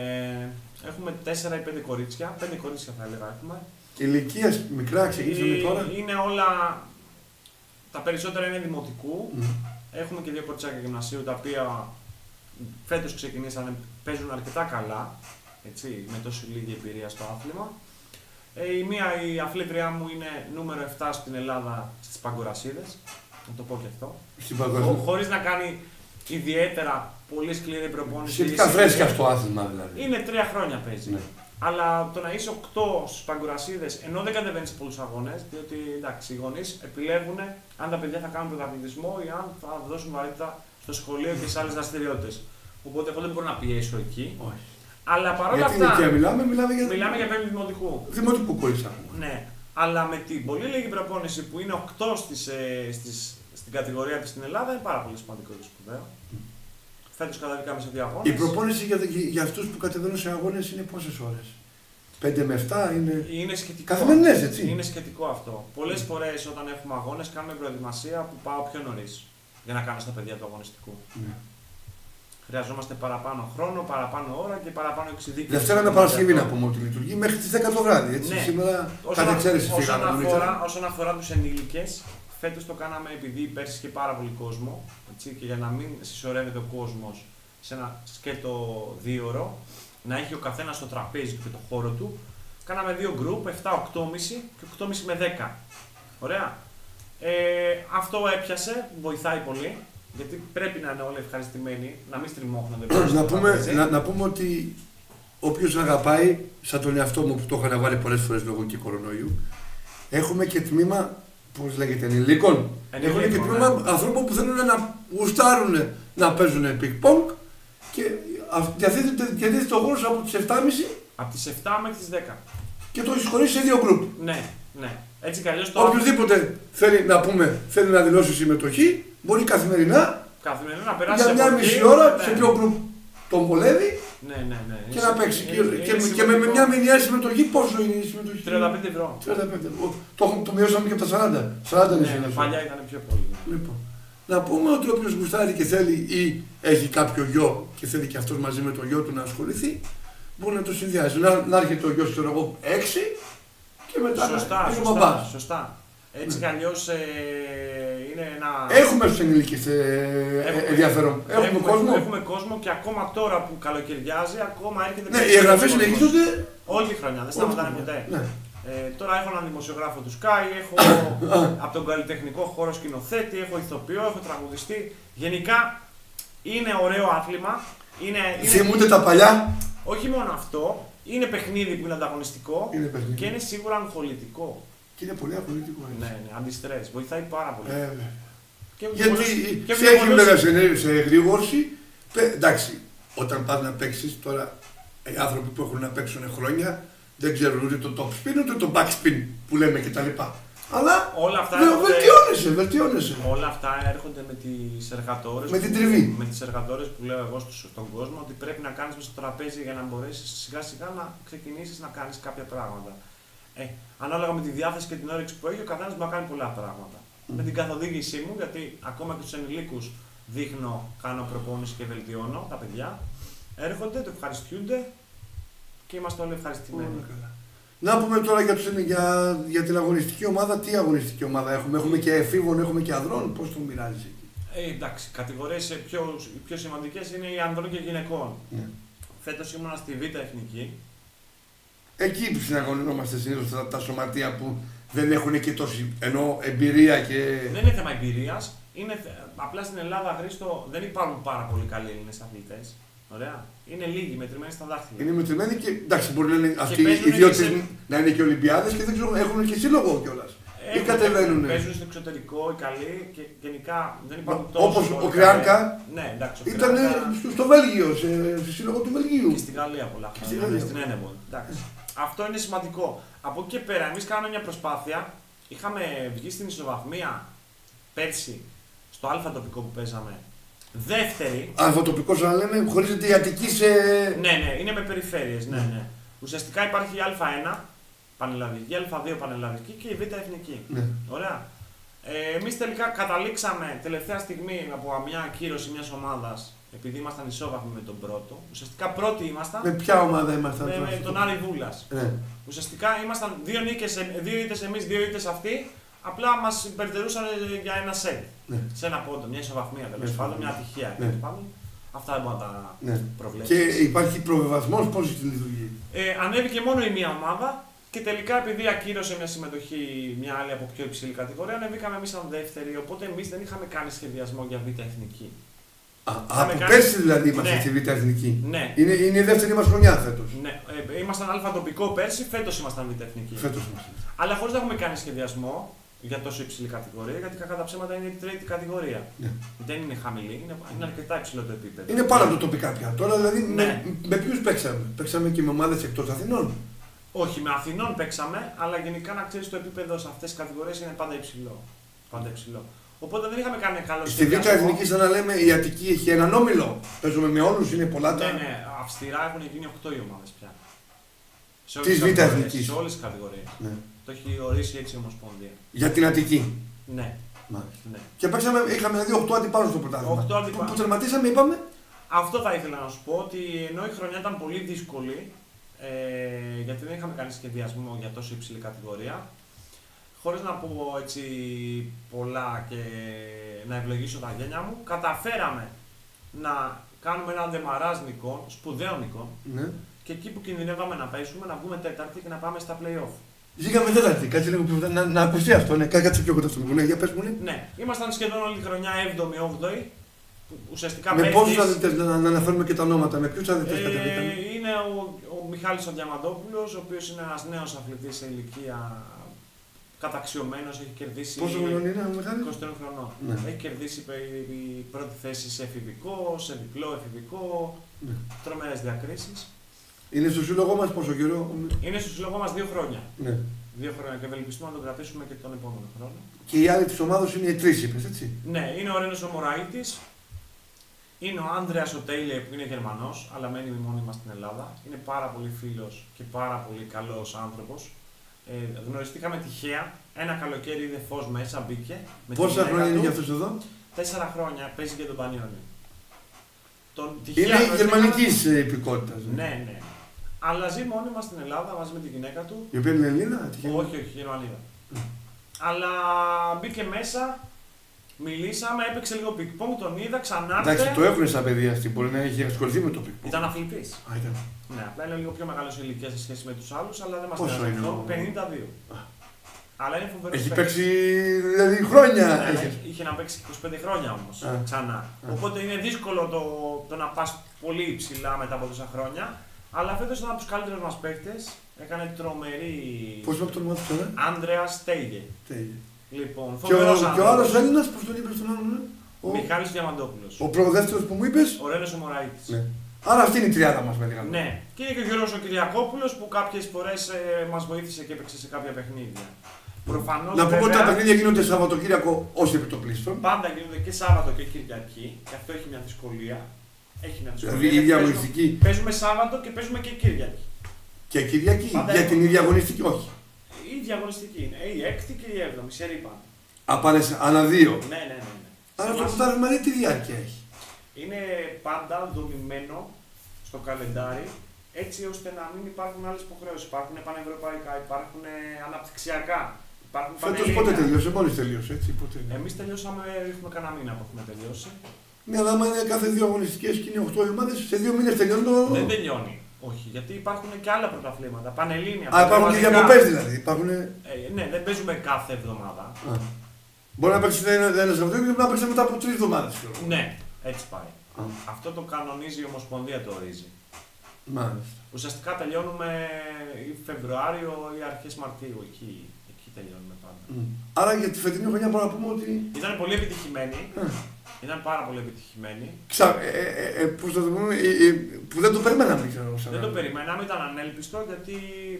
Speaker 2: έχουμε τέσσερα ή πέντε κορίτσια. πέντε κορίτσια θα έλεγα έχουμε.
Speaker 1: Ηλικία μικρά ξεκινήσαμε τώρα.
Speaker 2: Είναι όλα. Τα περισσότερα είναι δημοτικού.
Speaker 1: Mm.
Speaker 2: Έχουμε και δύο κοριτσάκια γυμνασίου τα οποία φέτος ξεκινήσανε, παίζουν αρκετά καλά. Έτσι, με τόση λίγη εμπειρία στο άθλημα. Ε, η μία, η αθλήτριά μου, είναι νούμερο επτά στην Ελλάδα στις Παγκορασίδες. Να το πω και αυτό.
Speaker 1: Στην Παγκορασίδες.
Speaker 2: Χωρίς να κάνει ιδιαίτερα πολύ σκληρή προπόνηση.
Speaker 1: Σχετικά φρέσκα στο άθλημα δηλαδή.
Speaker 2: Είναι τρία χρόνια παίζει.
Speaker 1: Ναι.
Speaker 2: Αλλά το να είσαι οκτώ στις Παγκορασίδες, ενώ δεν κατεβαίνει σε πολλούς αγώνες, διότι εντάξει, οι γονείς επιλέγουν αν τα παιδιά θα κάνουν πρωταθλητισμό ή αν θα δώσουν βαρύτητα στο σχολείο και σε άλλες δραστηριότητες. Οπότε εγώ δεν μπορώ να πιέσω εκεί.
Speaker 1: Όχι.
Speaker 2: Αλλά παρόλα
Speaker 1: αυτά.
Speaker 2: αυτά.
Speaker 1: Μιλάμε, μιλάμε για.
Speaker 2: Μιλάμε για πέμπτη δημοτικού.
Speaker 1: Δημοτικού κορίτσια.
Speaker 2: Ναι. Αλλά με την πολύ λίγη προπόνηση που είναι οκτώ στις, ε, στις, στην κατηγορία της στην Ελλάδα είναι πάρα πολύ σημαντικό και σπουδαίο. Mm. Φέτος καταδικάμε σε δύο αγώνες.
Speaker 1: Η προπόνηση για, για αυτούς που κατεβαίνουν σε αγώνες είναι πόσες ώρες? πέντε με επτά είναι.
Speaker 2: Είναι σχετικό.
Speaker 1: Καθημερινές, έτσι.
Speaker 2: Είναι σχετικό αυτό. Πολλές φορές όταν έχουμε αγώνες κάνουμε προετοιμασία που πάω πιο νωρίς για να κάνω στα παιδιά του αγωνιστικού. Mm. Χρειαζόμαστε παραπάνω χρόνο, παραπάνω ώρα και παραπάνω εξειδίκευση.
Speaker 1: Δευτέρα με Παρασκευή να πούμε ότι λειτουργεί μέχρι τις δέκα το βράδυ. Έτσι. Ναι. Σήμερα κατά εξαίρεση
Speaker 2: όσον, αφορά, όσον αφορά τους ενήλικες, φέτος το κάναμε επειδή πέρσι είχε πάρα πολύ κόσμο. Έτσι, και για να μην συσσωρεύεται ο κόσμος σε ένα σκέτο δίωρο, να έχει ο καθένας το τραπέζι του και το χώρο του, κάναμε δύο γκρουπ, επτά οκτώ και μισή και οκτώ και μισή με δέκα. Ωραία. Ε, αυτό έπιασε, βοηθάει πολύ. Γιατί πρέπει να είναι όλοι ευχαριστημένοι, να μην στριμώχνονται.
Speaker 1: να, πούμε, να, να πούμε ότι όποιος αγαπάει, σαν τον εαυτό μου που το έχω αναβάλει πολλές φορές λόγω και κορονοϊού, έχουμε και τμήμα, πώς λέγεται, ενηλίκων. Έχουμε και τμήμα ναι. ανθρώπων που θέλουν να γουστάρουν να παίζουν πικ-πονγκ και διαθέτει ο χώρος από τις επτά και μισή.
Speaker 2: Από τις επτά μέχρι τις δέκα.
Speaker 1: Και το έχεις χωρίσει σε δύο γκρουπ.
Speaker 2: Ναι, ναι. Έτσι κι αλλιώς το.
Speaker 1: Οποιοδήποτε θέλει να πούμε, θέλει να δηλώσει συμμετοχή, μπορεί καθημερινά,
Speaker 2: καθημερινά να περάσει
Speaker 1: για μια μισή ώρα ναι. σε ποιο γκρουπ τον βολεύει
Speaker 2: ναι, ναι, ναι.
Speaker 1: και
Speaker 2: είναι,
Speaker 1: να παίξει.
Speaker 2: Είναι,
Speaker 1: και,
Speaker 2: είναι
Speaker 1: και, και με, με μια μηνιαία συμμετοχή, πόσο είναι η συμμετοχή?
Speaker 2: τριάντα πέντε ευρώ.
Speaker 1: τριάντα πέντε. Το, το μειώσαμε και από τα σαράντα. σαράντα
Speaker 2: ναι, ναι, παλιά ήταν πιο πολύ.
Speaker 1: Λοιπόν, να πούμε ότι όποιος γουστάρει και θέλει ή έχει κάποιο γιο και θέλει και αυτός μαζί με το γιο του να ασχοληθεί, μπορεί να το συνδυάζει. Να, να έρχεται ο γιος, ξέρω εγώ, έξι και μετά
Speaker 2: σωστά,
Speaker 1: να
Speaker 2: σωστά, σωστά. Έτσι κι αλλιώς ε, είναι ένα.
Speaker 1: Έχουμε στους ενηλίκες ε, έχουμε, ενδιαφέρον. Έχουμε, έχουμε κόσμο.
Speaker 2: Έχουμε κόσμο και ακόμα τώρα που καλοκαιριάζει, ακόμα έρχεται.
Speaker 1: Ναι, οι εγγραφές συνεχίζονται.
Speaker 2: Όλη τη χρονιά, δεν σταματάνε ποτέ.
Speaker 1: Ναι.
Speaker 2: Ε, τώρα έχω έναν δημοσιογράφο του Sky, έχω από τον καλλιτεχνικό χώρο σκηνοθέτη, έχω ηθοποιό, έχω τραγουδιστή. Γενικά είναι ωραίο άθλημα. Είναι, είναι...
Speaker 1: Θυμούνται τα παλιά.
Speaker 2: Όχι μόνο αυτό, είναι παιχνίδι που είναι ανταγωνιστικό
Speaker 1: είναι παιχνίδι.
Speaker 2: Και είναι σίγουρα αγχολητικό.
Speaker 1: Και είναι πολύ αγχολητικό.
Speaker 2: Ναι, ναι, αντιστρες. Βοηθάει πάρα πολύ.
Speaker 1: Ε,
Speaker 2: και
Speaker 1: γιατί σε έχει βέβαια σε, σε γρήγορση. Εντάξει, όταν πας να παίξεις τώρα, οι άνθρωποι που έχουν να παίξουν χρόνια δεν ξέρουν ούτε το top spin ούτε το back spin που λέμε κτλ. Αλλά
Speaker 2: όλα αυτά
Speaker 1: ναι,
Speaker 2: έρχονται,
Speaker 1: βελτιώνεσαι, βελτιώνεσαι.
Speaker 2: Όλα αυτά έρχονται με τις εργατόρες.
Speaker 1: Με την τριβή.
Speaker 2: Με τις εργατόρες που λέω εγώ στον κόσμο ότι πρέπει να κάνεις μέσα στο τραπέζι για να μπορέσεις σιγά σιγά να ξεκινήσεις να κάνεις κάποια πράγματα. Ε, ανάλογα με τη διάθεση και την όρεξη που έχει, ο καθένας μπορεί να κάνει πολλά πράγματα. Mm. Με την καθοδήγησή μου, γιατί ακόμα και τους ενηλίκους δείχνω, κάνω προπόνηση και βελτιώνω τα παιδιά, έρχονται, το ευχαριστούνται και είμαστε όλοι ευχαριστημένοι. Mm.
Speaker 1: Να πούμε τώρα για, τους, για, για την αγωνιστική ομάδα, τι αγωνιστική ομάδα έχουμε, έχουμε και εφήβων, έχουμε και ανδρών, πώς το μοιράζεις εκεί?
Speaker 2: Ε, εντάξει, κατηγορίες πιο, πιο σημαντικές είναι οι ανδρών και γυναικών. Mm. Φέτος ήμουνα στη Β' Εθνική.
Speaker 1: Εκεί που συναγωνιζόμαστε συνήθως τα, τα σωματεία που δεν έχουν και τόση ενώ εμπειρία και.
Speaker 2: Δεν είναι θέμα εμπειρίας. Είναι, απλά στην Ελλάδα, Χρήστο, δεν υπάρχουν πάρα πολύ καλοί Έλληνες αθλητές. Ωραία. Είναι λίγοι, μετρημένοι στα δάχτυλα.
Speaker 1: Είναι μετρημένοι και εντάξει, μπορεί να είναι αυτοί οι δύο σε... να είναι και Ολυμπιάδες και δεν ξέρω, έχουν και σύλλογο κιόλας. Ή κατεβαίνουν.
Speaker 2: Παίζουν στο εξωτερικό οι καλοί και γενικά δεν υπάρχουν τόσο.
Speaker 1: Όπως ο Κρεάνκα
Speaker 2: ναι, εντάξει,
Speaker 1: ήταν στο, στο Βέλγιο, σε, σε σύλλογο του Βελγίου.
Speaker 2: Και στη Γαλλία πολλά χρόνια. Στην Ένεβον. Αυτό είναι σημαντικό. Από εκεί και πέρα, εμείς κάναμε μια προσπάθεια. Είχαμε βγει στην ισοβαθμία πέρσι στο Α τοπικό που παίζαμε Δεύτερη.
Speaker 1: Αλφατοπικό, σαν λέμε, χωρίζεται η Αττική σε.
Speaker 2: Ναι, ναι, είναι με περιφέρειες. Ναι, ναι. Ουσιαστικά υπάρχει η Α1 πανελλαδική, η Α2 πανελλαδική και η Β εθνική.
Speaker 1: Ναι.
Speaker 2: Ωραία. Ε, εμείς τελικά καταλήξαμε τελευταία στιγμή από μια ακύρωση μιας ομάδας, επειδή ήμασταν ισόβαθμοι με τον πρώτο. Ουσιαστικά πρώτοι ήμασταν.
Speaker 1: Με ποια ομάδα ήμασταν?
Speaker 2: Με, με τον Άρη Βούλας.
Speaker 1: Ναι.
Speaker 2: Ουσιαστικά ήμασταν δύο νίκες, δύο ήττες εμείς, δύο ήττες αυτοί. Απλά μας υπερτερούσαν για ένα σετ.
Speaker 1: Ναι.
Speaker 2: Σε ένα πόντο, μια ισοβαθμία τέλος
Speaker 1: Ναι.
Speaker 2: πάντων, μια ατυχία
Speaker 1: Ναι.
Speaker 2: τέλος πάντων. Αυτά δεν μπορώ να τα
Speaker 1: Ναι.
Speaker 2: προβλέψεις.
Speaker 1: Και υπάρχει προβιβασμός, πώς λειτουργεί?
Speaker 2: Ε, ανέβηκε μόνο η μία ομάδα και τελικά επειδή ακύρωσε μια συμμετοχή μια άλλη από πιο υψηλή κατηγορία, ανέβηκαμε εμείς σαν δεύτεροι. Οπότε εμείς δεν είχαμε κάνει σχεδιασμό για Β' εθνική.
Speaker 1: Α,
Speaker 2: Είχαμε
Speaker 1: από
Speaker 2: κάνει...
Speaker 1: πέρσι δηλαδή είμαστε
Speaker 2: ναι.
Speaker 1: στη Β' εθνική.
Speaker 2: Ναι.
Speaker 1: Είναι, είναι η δεύτερη μας χρονιά φέτος.
Speaker 2: Ναι. Ε, ήμασταν αλφα τοπικό πέρσι, φέτος ήμασταν Β' εθνική.
Speaker 1: Φέτος είμαστε.
Speaker 2: Αλλά χωρίς να έχουμε κάνει σχεδιασμό για τόσο υψηλή κατηγορία, γιατί κακά τα ψέματα είναι η τρίτη κατηγορία.
Speaker 1: Ναι.
Speaker 2: Δεν είναι χαμηλή, είναι, είναι αρκετά υψηλό το επίπεδο.
Speaker 1: Είναι πάνω από το τοπικά πια. Τώρα δηλαδή
Speaker 2: Ναι.
Speaker 1: με, με ποιους παίξαμε? Παίξαμε και με ομάδες εκτός Αθηνών.
Speaker 2: Όχι, με Αθηνών παίξαμε, αλλά γενικά να ξέρεις το επίπεδο σε αυτές τις κατηγορίες είναι πάντα υψηλό. Πάντα υψηλό. Οπότε δεν είχαμε κάνει καλό
Speaker 1: Στη Β' εθνική, σαν να λέμε, η Αττική έχει έναν όμιλο. Παίζουμε με όλους, είναι πολλά τα.
Speaker 2: Ναι, ναι, αυστηρά έχουν γίνει οκτώ οι ομάδες πια. Σε
Speaker 1: Της Β' εθνικής.
Speaker 2: Σε όλες τις κατηγορίες.
Speaker 1: Ναι.
Speaker 2: Το έχει ορίσει έτσι η Ομοσπονδία.
Speaker 1: Για την Αττική.
Speaker 2: Ναι.
Speaker 1: Μάλιστα.
Speaker 2: ναι.
Speaker 1: Και παίξαμε, είχαμε δηλαδή οκτώ αντιπάλους στο πρωτάθλημα.
Speaker 2: οκτώ αντιπάλους.
Speaker 1: Που τερματίσαμε, είπαμε.
Speaker 2: Αυτό θα ήθελα να σου πω ότι ενώ η χρονιά ήταν πολύ δύσκολη, ε, γιατί δεν είχαμε κάνει σχεδιασμό για τόσο υψηλή κατηγορία, χωρίς να πω έτσι πολλά και να ευλογήσω τα γένια μου, καταφέραμε να κάνουμε έναν δεμαράζ νικών, σπουδαίων νικών,
Speaker 1: Ναι.
Speaker 2: και εκεί που κινδυνεύαμε να πέσουμε, να βγούμε τέταρτη και να πάμε στα play-off.
Speaker 1: Βγήκαμε τέταρτη, κάτσε λίγο πιο να, να ακουστεί αυτό. Ναι, κάτσε πιο κοντά στο μικρό. Ναι, για πες μου, ναι.
Speaker 2: Ναι, ήμασταν σχεδόν όλη τη χρονιά έβδομη όγδοη. Ουσιαστικά
Speaker 1: Με
Speaker 2: πέφτεις.
Speaker 1: πόσους αδελφές, να, να αναφέρουμε και τα ονόματα, με ποιους αδελφές
Speaker 2: Ε,
Speaker 1: κατεβήκαμε?
Speaker 2: είναι ο, ο Μιχάλης ο Διαμαντόπουλος, ο οποίος είναι ένας νέος αθλητής σε ηλικία καταξιωμένος, έχει κερδίσει.
Speaker 1: Πόσο χρονών είναι ο Μιχάλης?
Speaker 2: είκοσι τρία χρονών.
Speaker 1: Ναι.
Speaker 2: Έχει κερδίσει η, η πρώτη θέση σε εφηβικό, σε διπλό εφηβικό,
Speaker 1: Ναι.
Speaker 2: τρομερές διακρίσεις.
Speaker 1: Είναι στο σύλλογό μας πόσο καιρό?
Speaker 2: Είναι στο σύλλογό μας δύο χρόνια.
Speaker 1: Ναι.
Speaker 2: Δύο χρόνια και ευελπιστούμε να τον κρατήσουμε και τον επόμενο χρόνο.
Speaker 1: Και η άλλη της ομάδος είναι οι τρεις, είπες, έτσι.
Speaker 2: Ναι, είναι ο Ρένος ο Μωραΐτης, είναι ο Άνδρεας ο Τέιλε που είναι Γερμανός, αλλά μένει μόνιμα στην Ελλάδα. Είναι πάρα πολύ φίλος και πάρα πολύ καλός άνθρωπος. Ε, γνωριστήκαμε τυχαία, ένα καλοκαίρι είδε φως μέσα, μπήκε. Με
Speaker 1: Πόσα χρόνια είναι για αυτός εδώ?
Speaker 2: Τέσσερα χρόνια, παίζει και τον Πανιόνιο. Τον,
Speaker 1: Είναι γερμανικής υπηκότητας.
Speaker 2: Ναι, ναι. Αλλά ζει μόνιμα στην Ελλάδα μαζί με τη γυναίκα του.
Speaker 1: Η οποία είναι Ελληνίδα?
Speaker 2: Όχι, όχι, Γερμανίδα. Mm. Αλλά μπήκε μέσα, μιλήσαμε, έπαιξε λίγο πικ-πονγκ, τον είδα, ξανά.
Speaker 1: Εντάξει, το έχουν σαν παιδί αυτή, μπορεί να έχει ασχοληθεί με το πικ-πονγκ.
Speaker 2: Ήταν αθλητής.
Speaker 1: Α, ήταν.
Speaker 2: Ναι, απλά είναι λίγο πιο μεγάλο σε ηλικία σε σχέση με τους άλλους, αλλά δεν μας
Speaker 1: Πόσο
Speaker 2: πειράζει
Speaker 1: είναι
Speaker 2: αυτό.
Speaker 1: ο-
Speaker 2: πενήντα δύο.
Speaker 1: Α.
Speaker 2: Αλλά είναι φοβερό.
Speaker 1: Έχει παίξει δηλαδή χρόνια.
Speaker 2: Ναι,
Speaker 1: έχει.
Speaker 2: ναι, είχε να παίξει είκοσι πέντε χρόνια όμως,
Speaker 1: Α.
Speaker 2: ξανά.
Speaker 1: Α.
Speaker 2: Οπότε είναι δύσκολο το, το να πας πολύ υψηλά μετά από τόσα χρόνια. Αλλά φέτος ήταν από τους καλύτερους μας παίκτες. Έκανε τρομερή.
Speaker 1: Πώς είπα το όνομα του τώρα?
Speaker 2: Άνδρεας Τέιγε.
Speaker 1: Τέλεια.
Speaker 2: Λοιπόν,
Speaker 1: Και
Speaker 2: φοβερός
Speaker 1: ο, και ο
Speaker 2: άνθρωπος.
Speaker 1: άλλος Έλληνας, πώς τον είπες τον άλλον? ε? Ο,
Speaker 2: Μιχάλης Διαμαντόπουλος.
Speaker 1: ο προδεύτερος που μου είπες.
Speaker 2: Ο Ρένος ο Μωραΐτης.
Speaker 1: Ναι. Άρα αυτή είναι η τριάδα μας με λίγα λόγια.
Speaker 2: Ναι. Και είναι και ο Γιώργος ο Κυριακόπουλος που κάποιες φορές ε, μας βοήθησε και έπαιξε σε κάποια παιχνίδια. Προφανώς,
Speaker 1: Να πούμε ότι τα
Speaker 2: βέβαια,
Speaker 1: παιχνίδια γίνονται Σαββατοκύριακο ως επιτοπλίστων.
Speaker 2: πάντα γίνονται και Σάββατο και Κυριακή. Και αυτό έχει μια δυσκολία. Έχει μια δυσκολία.
Speaker 1: Δηλαδή η
Speaker 2: γιατί
Speaker 1: ίδια
Speaker 2: παίζουμε-
Speaker 1: αγωνιστική
Speaker 2: Παίζουμε Σάββατο και παίζουμε και Κυριακή.
Speaker 1: και Κυριακή.
Speaker 2: Πάντα
Speaker 1: Για
Speaker 2: έχουμε.
Speaker 1: την ίδια αγωνιστική, όχι.
Speaker 2: Η ίδια αγωνιστική είναι. Η έκτη και η έβδομη. Σε ρίπαν.
Speaker 1: Απάνε ανά δύο.
Speaker 2: Ναι, ναι, ναι. ναι.
Speaker 1: Άρα
Speaker 2: Σε
Speaker 1: το
Speaker 2: εμάς
Speaker 1: πρωτάθλημα είναι τι διάρκεια έχει?
Speaker 2: είναι πάντα δομημένο στο καλεντάρι έτσι ώστε να μην υπάρχουν άλλες υποχρεώσεις. Υπάρχουν πανευρωπαϊκά, υπάρχουν ε, αναπτυξιακά. Υπάρχουν
Speaker 1: Φέτος
Speaker 2: πανελλήνια.
Speaker 1: πότε τελείωσε, μόλις τελείωσε, έτσι, πότε είναι.
Speaker 2: Εμείς τελειώσαμε, έχουμε κανένα μήνα που έχουμε τελειώσει.
Speaker 1: Ναι, αλλά άμα είναι κάθε δύο αγωνιστικές και είναι οκτώ ομάδες, σε δύο μήνες τελειώνει το.
Speaker 2: Δεν τελειώνει. Όχι, γιατί υπάρχουν και άλλα πρωταθλήματα. Πανελλήνια.
Speaker 1: Α, υπάρχουν και
Speaker 2: πανελλαδικά.
Speaker 1: διακοπές δηλαδή. Υπάρχουν...
Speaker 2: Ε, ναι, δεν παίζουμε κάθε εβδομάδα.
Speaker 1: Α. Μπορεί να παίξει ένα, ένα Σαββατοκύριακο και να παίξει μετά από τρεις εβδομάδες.
Speaker 2: Ναι, έτσι πάει.
Speaker 1: Α.
Speaker 2: Αυτό το κανονίζει η Ομοσπονδία, το ορίζει.
Speaker 1: Μάλιστα.
Speaker 2: Ουσιαστικά τελειώνουμε ή Φεβρουάριο ή αρχές Μαρτίου. Εκεί, εκεί τελειώνουμε πάντα.
Speaker 1: Mm. Άρα για τη φετινή χρονιά μπορούμε να πούμε ότι.
Speaker 2: Ήταν πολύ επιτυχημένη.
Speaker 1: Α.
Speaker 2: Ήταν πάρα πολύ επιτυχημένη.
Speaker 1: Ξα... Ε, ε, ε, πώς θα το πούμε, ε, ε, που δεν το περιμέναμε, ξέρω εγώ.
Speaker 2: Δεν το περιμέναμε, ήταν ανέλπιστο γιατί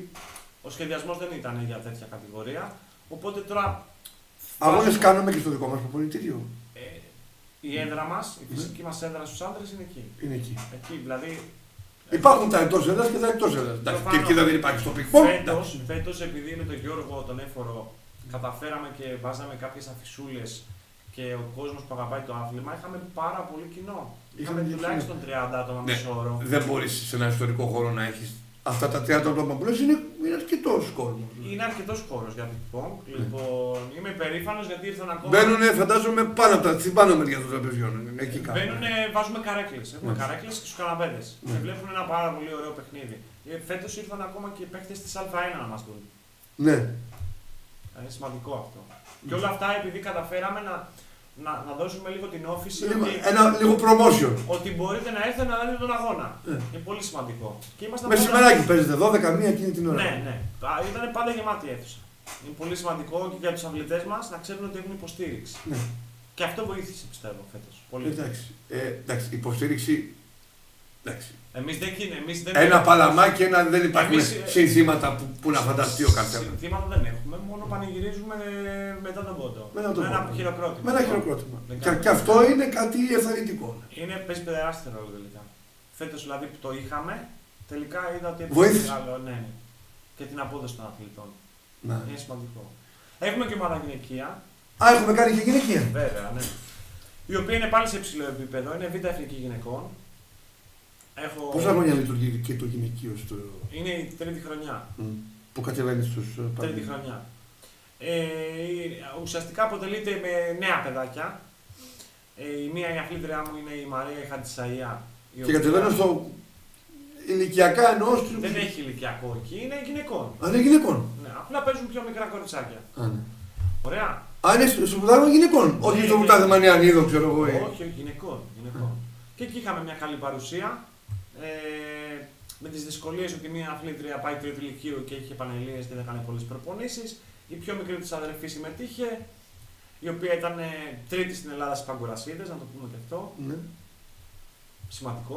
Speaker 2: ο σχεδιασμός δεν ήταν για τέτοια κατηγορία. Οπότε τώρα.
Speaker 1: Αγώνες
Speaker 2: βάζουμε-
Speaker 1: κάνουμε και στο δικό μας προπονητήριο.
Speaker 2: Ε, Η έδρα μας, η φυσική μας έδρα στους άντρες είναι εκεί.
Speaker 1: Είναι εκεί.
Speaker 2: Εκεί δηλαδή.
Speaker 1: Υπάρχουν τα εντός έδρας και τα εκτός έδρας. Και εκεί δεν υπάρχει στο πικ.
Speaker 2: Φέτος, φέτος, επειδή με τον Γιώργο τον Έφορο καταφέραμε και βάζαμε κάποιες αφισούλες και ο κόσμος που αγαπάει το άθλημα, είχαμε πάρα πολύ κοινό. Είχαμε τουλάχιστον τριάντα άτομα
Speaker 1: ναι.
Speaker 2: μισό όρο.
Speaker 1: Δεν μπορείς σε ένα ιστορικό χώρο να έχεις αυτά τα τριάντα άτομα που λες, είναι, είναι αρκετός κόσμος.
Speaker 2: Είναι αρκετός χώρος για πινκ-πονγκ. Ναι. Λοιπόν, είμαι περήφανος γιατί ήρθαν ακόμα.
Speaker 1: Μπαίνουνε, φαντάζομαι, πάνω από τα στην πάνω μεριά των τραπεζιών. Εκεί κάτω.
Speaker 2: Μπαίνουνε, βάζουμε καρέκλες. Έχουμε ναι. καρέκλες και στους καναπέδες. Ναι. Και βλέπουν ένα πάρα πολύ ωραίο παιχνίδι. Φέτος ήρθαν ακόμα και παίκτες της Α ένα να μας δουν.
Speaker 1: Ναι.
Speaker 2: Είναι σημαντικό αυτό. Mm. Και όλα αυτά επειδή καταφέραμε να, να, να δώσουμε λίγο την όφηση.
Speaker 1: Λίγο,
Speaker 2: ότι,
Speaker 1: ένα λίγο promotion.
Speaker 2: Ότι μπορείτε να έρθετε να δείτε τον αγώνα.
Speaker 1: Ναι.
Speaker 2: Είναι πολύ σημαντικό.
Speaker 1: Μεσημεράκι πάντα... παίζετε, δώδεκα μία εκείνη την ώρα.
Speaker 2: Ναι, ναι. Ήταν πάντα γεμάτη η αίθουσα. Είναι πολύ σημαντικό και για τους αθλητές μας να ξέρουν ότι έχουν υποστήριξη. Ναι. Και αυτό βοήθησε πιστεύω φέτος. Πολύ.
Speaker 1: Εντάξει. Ε, εντάξει, υποστήριξη. Εντάξει.
Speaker 2: Εμείς δεν είναι. Εμείς δεν
Speaker 1: ένα
Speaker 2: έχουμε...
Speaker 1: παλαμάκι, ένα, δεν υπάρχουν
Speaker 2: εμείς...
Speaker 1: συνθήματα που, που να φανταστεί ο καθένας.
Speaker 2: Συνθήματα δεν έχουμε, μόνο πανηγυρίζουμε μετά τον πόντο.
Speaker 1: Μετά τον
Speaker 2: με ένα
Speaker 1: πόντο.
Speaker 2: χειροκρότημα.
Speaker 1: Με ένα χειροκρότημα. Και, και αυτό είναι κάτι ευθαρρυντικό.
Speaker 2: Είναι παίζει τεράστιο ρόλο τελικά. Φέτος δηλαδή που το είχαμε, τελικά είδα ότι
Speaker 1: βοήθησε.
Speaker 2: Άλλο, ναι, ναι. Και την απόδοση των αθλητών.
Speaker 1: Να.
Speaker 2: Είναι σημαντικό. Έχουμε και ομάδα γυναικεία.
Speaker 1: Α, έχουμε κάνει και γυναικεία.
Speaker 2: Βέβαια, ναι. Η οποία είναι πάλι σε υψηλό επίπεδο, είναι Β' Εθνική Γυναικών. Έχω...
Speaker 1: Πόσα χρόνια λειτουργεί και το γυναικείο στο.
Speaker 2: Είναι η τρίτη χρονιά.
Speaker 1: Mm. Που κατεβαίνει στους
Speaker 2: πάντες. Τρίτη χρονιά. Ε, ουσιαστικά αποτελείται με νέα παιδάκια. Ε, η μία η αθλήτριά μου είναι η Μαρία Χαντισαΐα.
Speaker 1: Και οποία... κατεβαίνω στο. Ηλικιακά εννοώ.
Speaker 2: Δεν έχει ηλικιακό εκεί, είναι γυναικών.
Speaker 1: Α, είναι γυναικών.
Speaker 2: Ναι, απλά παίζουν πιο μικρά κοριτσάκια.
Speaker 1: Α, ναι.
Speaker 2: Ωραία.
Speaker 1: Α, είναι στο πρωτάθλημα γυναικών. Ναι, όχι στο πρωτάθλημα Μανιανίδο, ξέρω εγώ.
Speaker 2: Όχι, όχι, γυναικών. γυναικών. Και εκεί είχαμε μια καλή παρουσία. Ε, με τις δυσκολίες ότι μια αθλήτρια πάει τρίτη λυκείου και είχε πανελλήνιες και δεν έκανε πολλές προπονήσεις. Η πιο μικρή της αδερφή συμμετείχε, η οποία ήταν τρίτη στην Ελλάδα στις παγκορασίδες, να το πούμε και αυτό.
Speaker 1: Ναι.
Speaker 2: Σημαντικό.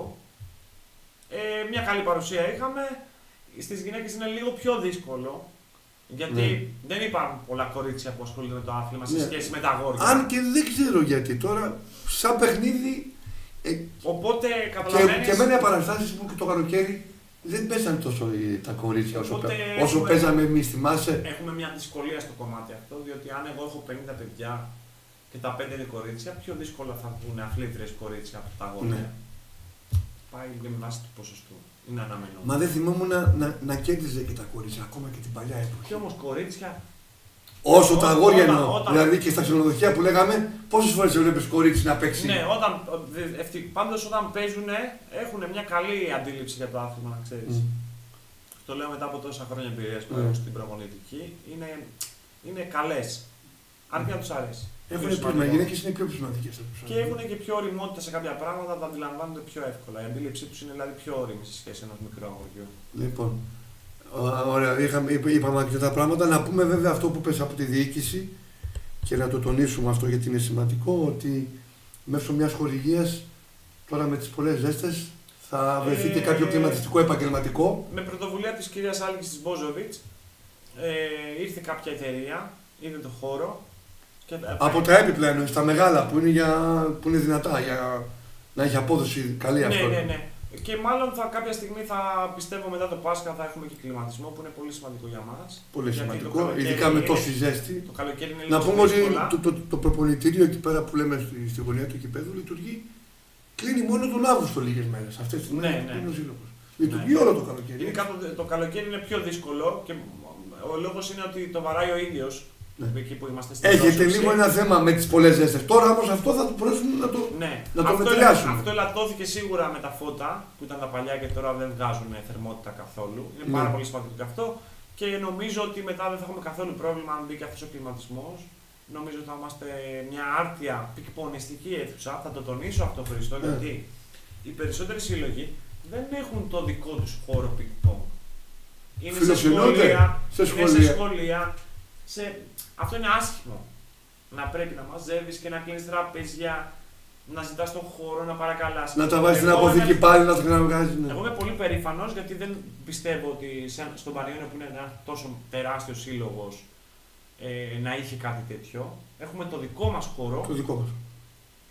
Speaker 2: Ε, μια καλή παρουσία είχαμε. Στις γυναίκες είναι λίγο πιο δύσκολο. Γιατί ναι. δεν υπάρχουν πολλά κορίτσια που ασχολούνται με το άθλημα σε ναι. σχέση με τα αγόρια.
Speaker 1: Αν και δεν ξέρω γιατί τώρα, σαν παιχνίδι. Ε,
Speaker 2: Οπότε καταλαβαίνεις...
Speaker 1: Και, και μένει παραστάσεις που και το καλοκαίρι δεν πέσαν τόσο τα κορίτσια όσο,
Speaker 2: Οπότε
Speaker 1: όσο
Speaker 2: έχουμε,
Speaker 1: παίζαμε εμείς, θυμάσαι.
Speaker 2: Έχουμε μια δυσκολία στο κομμάτι αυτό, διότι αν εγώ έχω πενήντα παιδιά και τα πέντε είναι κορίτσια, πιο δύσκολα θα βγουν αθλήτριες κορίτσια από τα αγόρια. Ναι. Πάει με βάση του ποσοστού. Είναι αναμενόμενο.
Speaker 1: Μα δεν θυμόμουν να, να, να κέρδιζε και τα κορίτσια, ακόμα και την παλιά εποχή.
Speaker 2: Και όμως κορίτσια.
Speaker 1: Όσο τα αγόρια εννοώ. Δηλαδή και στα ξενοδοχεία που λέγαμε, πόσες φορές έβλεπες κορίτσι να παίξει.
Speaker 2: Ναι, όταν, πάντως όταν παίζουν έχουν μια καλή αντίληψη για το άθλημα, να ξέρεις. Mm. Το λέω μετά από τόσα χρόνια εμπειρίας που mm. έχω στην προπονητική. Είναι, είναι καλές. Αρκεί να τους αρέσει.
Speaker 1: Έχουν οι γυναίκες είναι πιο σημαντικές.
Speaker 2: Και έχουν και πιο ωριμότητα σε κάποια πράγματα, τα αντιλαμβάνονται πιο εύκολα. Η αντίληψή τους είναι δηλαδή πιο ωριμή σε σχέση με ενός μικρού αγοριού.
Speaker 1: Λοιπόν. Ωραία, είχαμε, είπαμε αρκετά πράγματα. Να πούμε βέβαια αυτό που πες από τη διοίκηση και να το τονίσουμε αυτό γιατί είναι σημαντικό, ότι μέσω μιας χορηγίας τώρα με τις πολλές ζέστες θα βρεθεί και κάποιο κλιματιστικό επαγγελματικό.
Speaker 2: Με πρωτοβουλία της κυρίας Άλκης της Μπόζοβιτς ε, ήρθε κάποια εταιρεία, είδε το χώρο. Και...
Speaker 1: Από τα έπιπλα στα μεγάλα που είναι, για, που είναι δυνατά για να έχει απόδοση καλή
Speaker 2: ναι,
Speaker 1: αυτό.
Speaker 2: Ναι, ναι. Και μάλλον θα, κάποια στιγμή θα πιστεύω μετά το Πάσχα θα έχουμε και κλιματισμό που είναι πολύ σημαντικό για μας.
Speaker 1: Πολύ σημαντικό, ειδικά με τόση ζέστη.
Speaker 2: Το καλοκαίρι είναι
Speaker 1: να πούμε ότι το, το, το προπονητήριο εκεί πέρα που λέμε στη, στη γωνία του κηπέδου λειτουργεί. Κλείνει μόνο τον Αύγουστο λίγες μέρες. Αυτές τις μέρες
Speaker 2: ναι, ναι.
Speaker 1: είναι ο σύλλογος. Λειτουργεί ναι. όλο το καλοκαίρι.
Speaker 2: Είναι κάτω, το καλοκαίρι είναι πιο δύσκολο και ο λόγος είναι ότι το βαράει ο ήλιος. Ναι. Εκεί που είμαστε στην
Speaker 1: έχετε λίγο ένα θέμα με τις πολλές ζέστες. Τώρα όμως αυτό θα το μπορέσουμε να το,
Speaker 2: ναι.
Speaker 1: να το
Speaker 2: αυτό
Speaker 1: μετριάσουμε.
Speaker 2: Αυτό ελαττώθηκε σίγουρα με τα φώτα που ήταν τα παλιά και τώρα δεν βγάζουν θερμότητα καθόλου. Είναι
Speaker 1: ναι.
Speaker 2: πάρα πολύ σημαντικό και αυτό. Και νομίζω ότι μετά δεν θα έχουμε καθόλου πρόβλημα αν μπει και αυτός ο κλιματισμός. Νομίζω ότι θα είμαστε μια άρτια πικπονιστική αίθουσα. Θα το τονίσω αυτό, Χριστό, ναι. γιατί οι περισσότεροι σύλλογοι δεν έχουν το δικό τους χώρο πικπον. Είναι σε σχολεία,
Speaker 1: σε σχολεία.
Speaker 2: Είναι σε σχολεία σε... Αυτό είναι άσχημο. Να πρέπει να μαζεύεις και να κλείνεις τραπέζια, να ζητάς τον χώρο, να παρακαλάς.
Speaker 1: Να τα βάζεις στην αποθήκη με... πάλι, να τα ξαναβγάζεις. Ναι.
Speaker 2: Εγώ είμαι πολύ περήφανος γιατί δεν πιστεύω ότι στον Πανιόνιο που είναι ένα τόσο τεράστιο σύλλογος ε, να είχε κάτι τέτοιο. Έχουμε το δικό μας χώρο.
Speaker 1: Το δικό μας.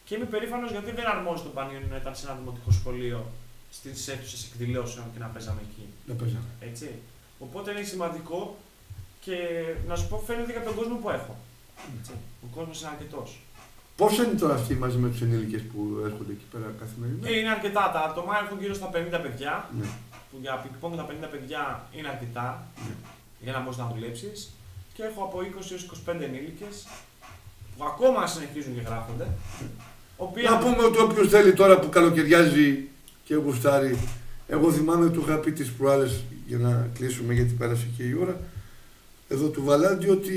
Speaker 2: Και είμαι περήφανος γιατί δεν αρμόζει τον Πανιόνιο να ήταν σε ένα δημοτικό σχολείο στις αίθουσες εκδηλώσεων και να παίζαμε εκεί.
Speaker 1: Να παίζαμε.
Speaker 2: Έτσι. Οπότε είναι σημαντικό και να σου πω φαίνεται και από τον κόσμο που έχω. Έτσι. Ο κόσμος είναι αρκετός.
Speaker 1: Πόσο είναι τώρα αυτοί μαζί με τους ενήλικες που έρχονται εκεί πέρα καθημερινά?
Speaker 2: Ε, είναι αρκετά. Τα άτομα έχουν γύρω στα πενήντα παιδιά.
Speaker 1: Ναι.
Speaker 2: Που για πικ-πονγκ τα πενήντα παιδιά είναι αρκετά
Speaker 1: Ναι.
Speaker 2: για να μπορείς να δουλέψεις. Και έχω από είκοσι έως είκοσι πέντε ενήλικες που ακόμα συνεχίζουν και γράφονται. Οποία...
Speaker 1: Να πούμε ότι όποιος θέλει τώρα που καλοκαιριάζει και γουστάρει, εγώ θυμάμαι του είχα πει τις προάλλες για να κλείσουμε γιατί πέρασε και η ώρα, εδώ του Βαλάντι ότι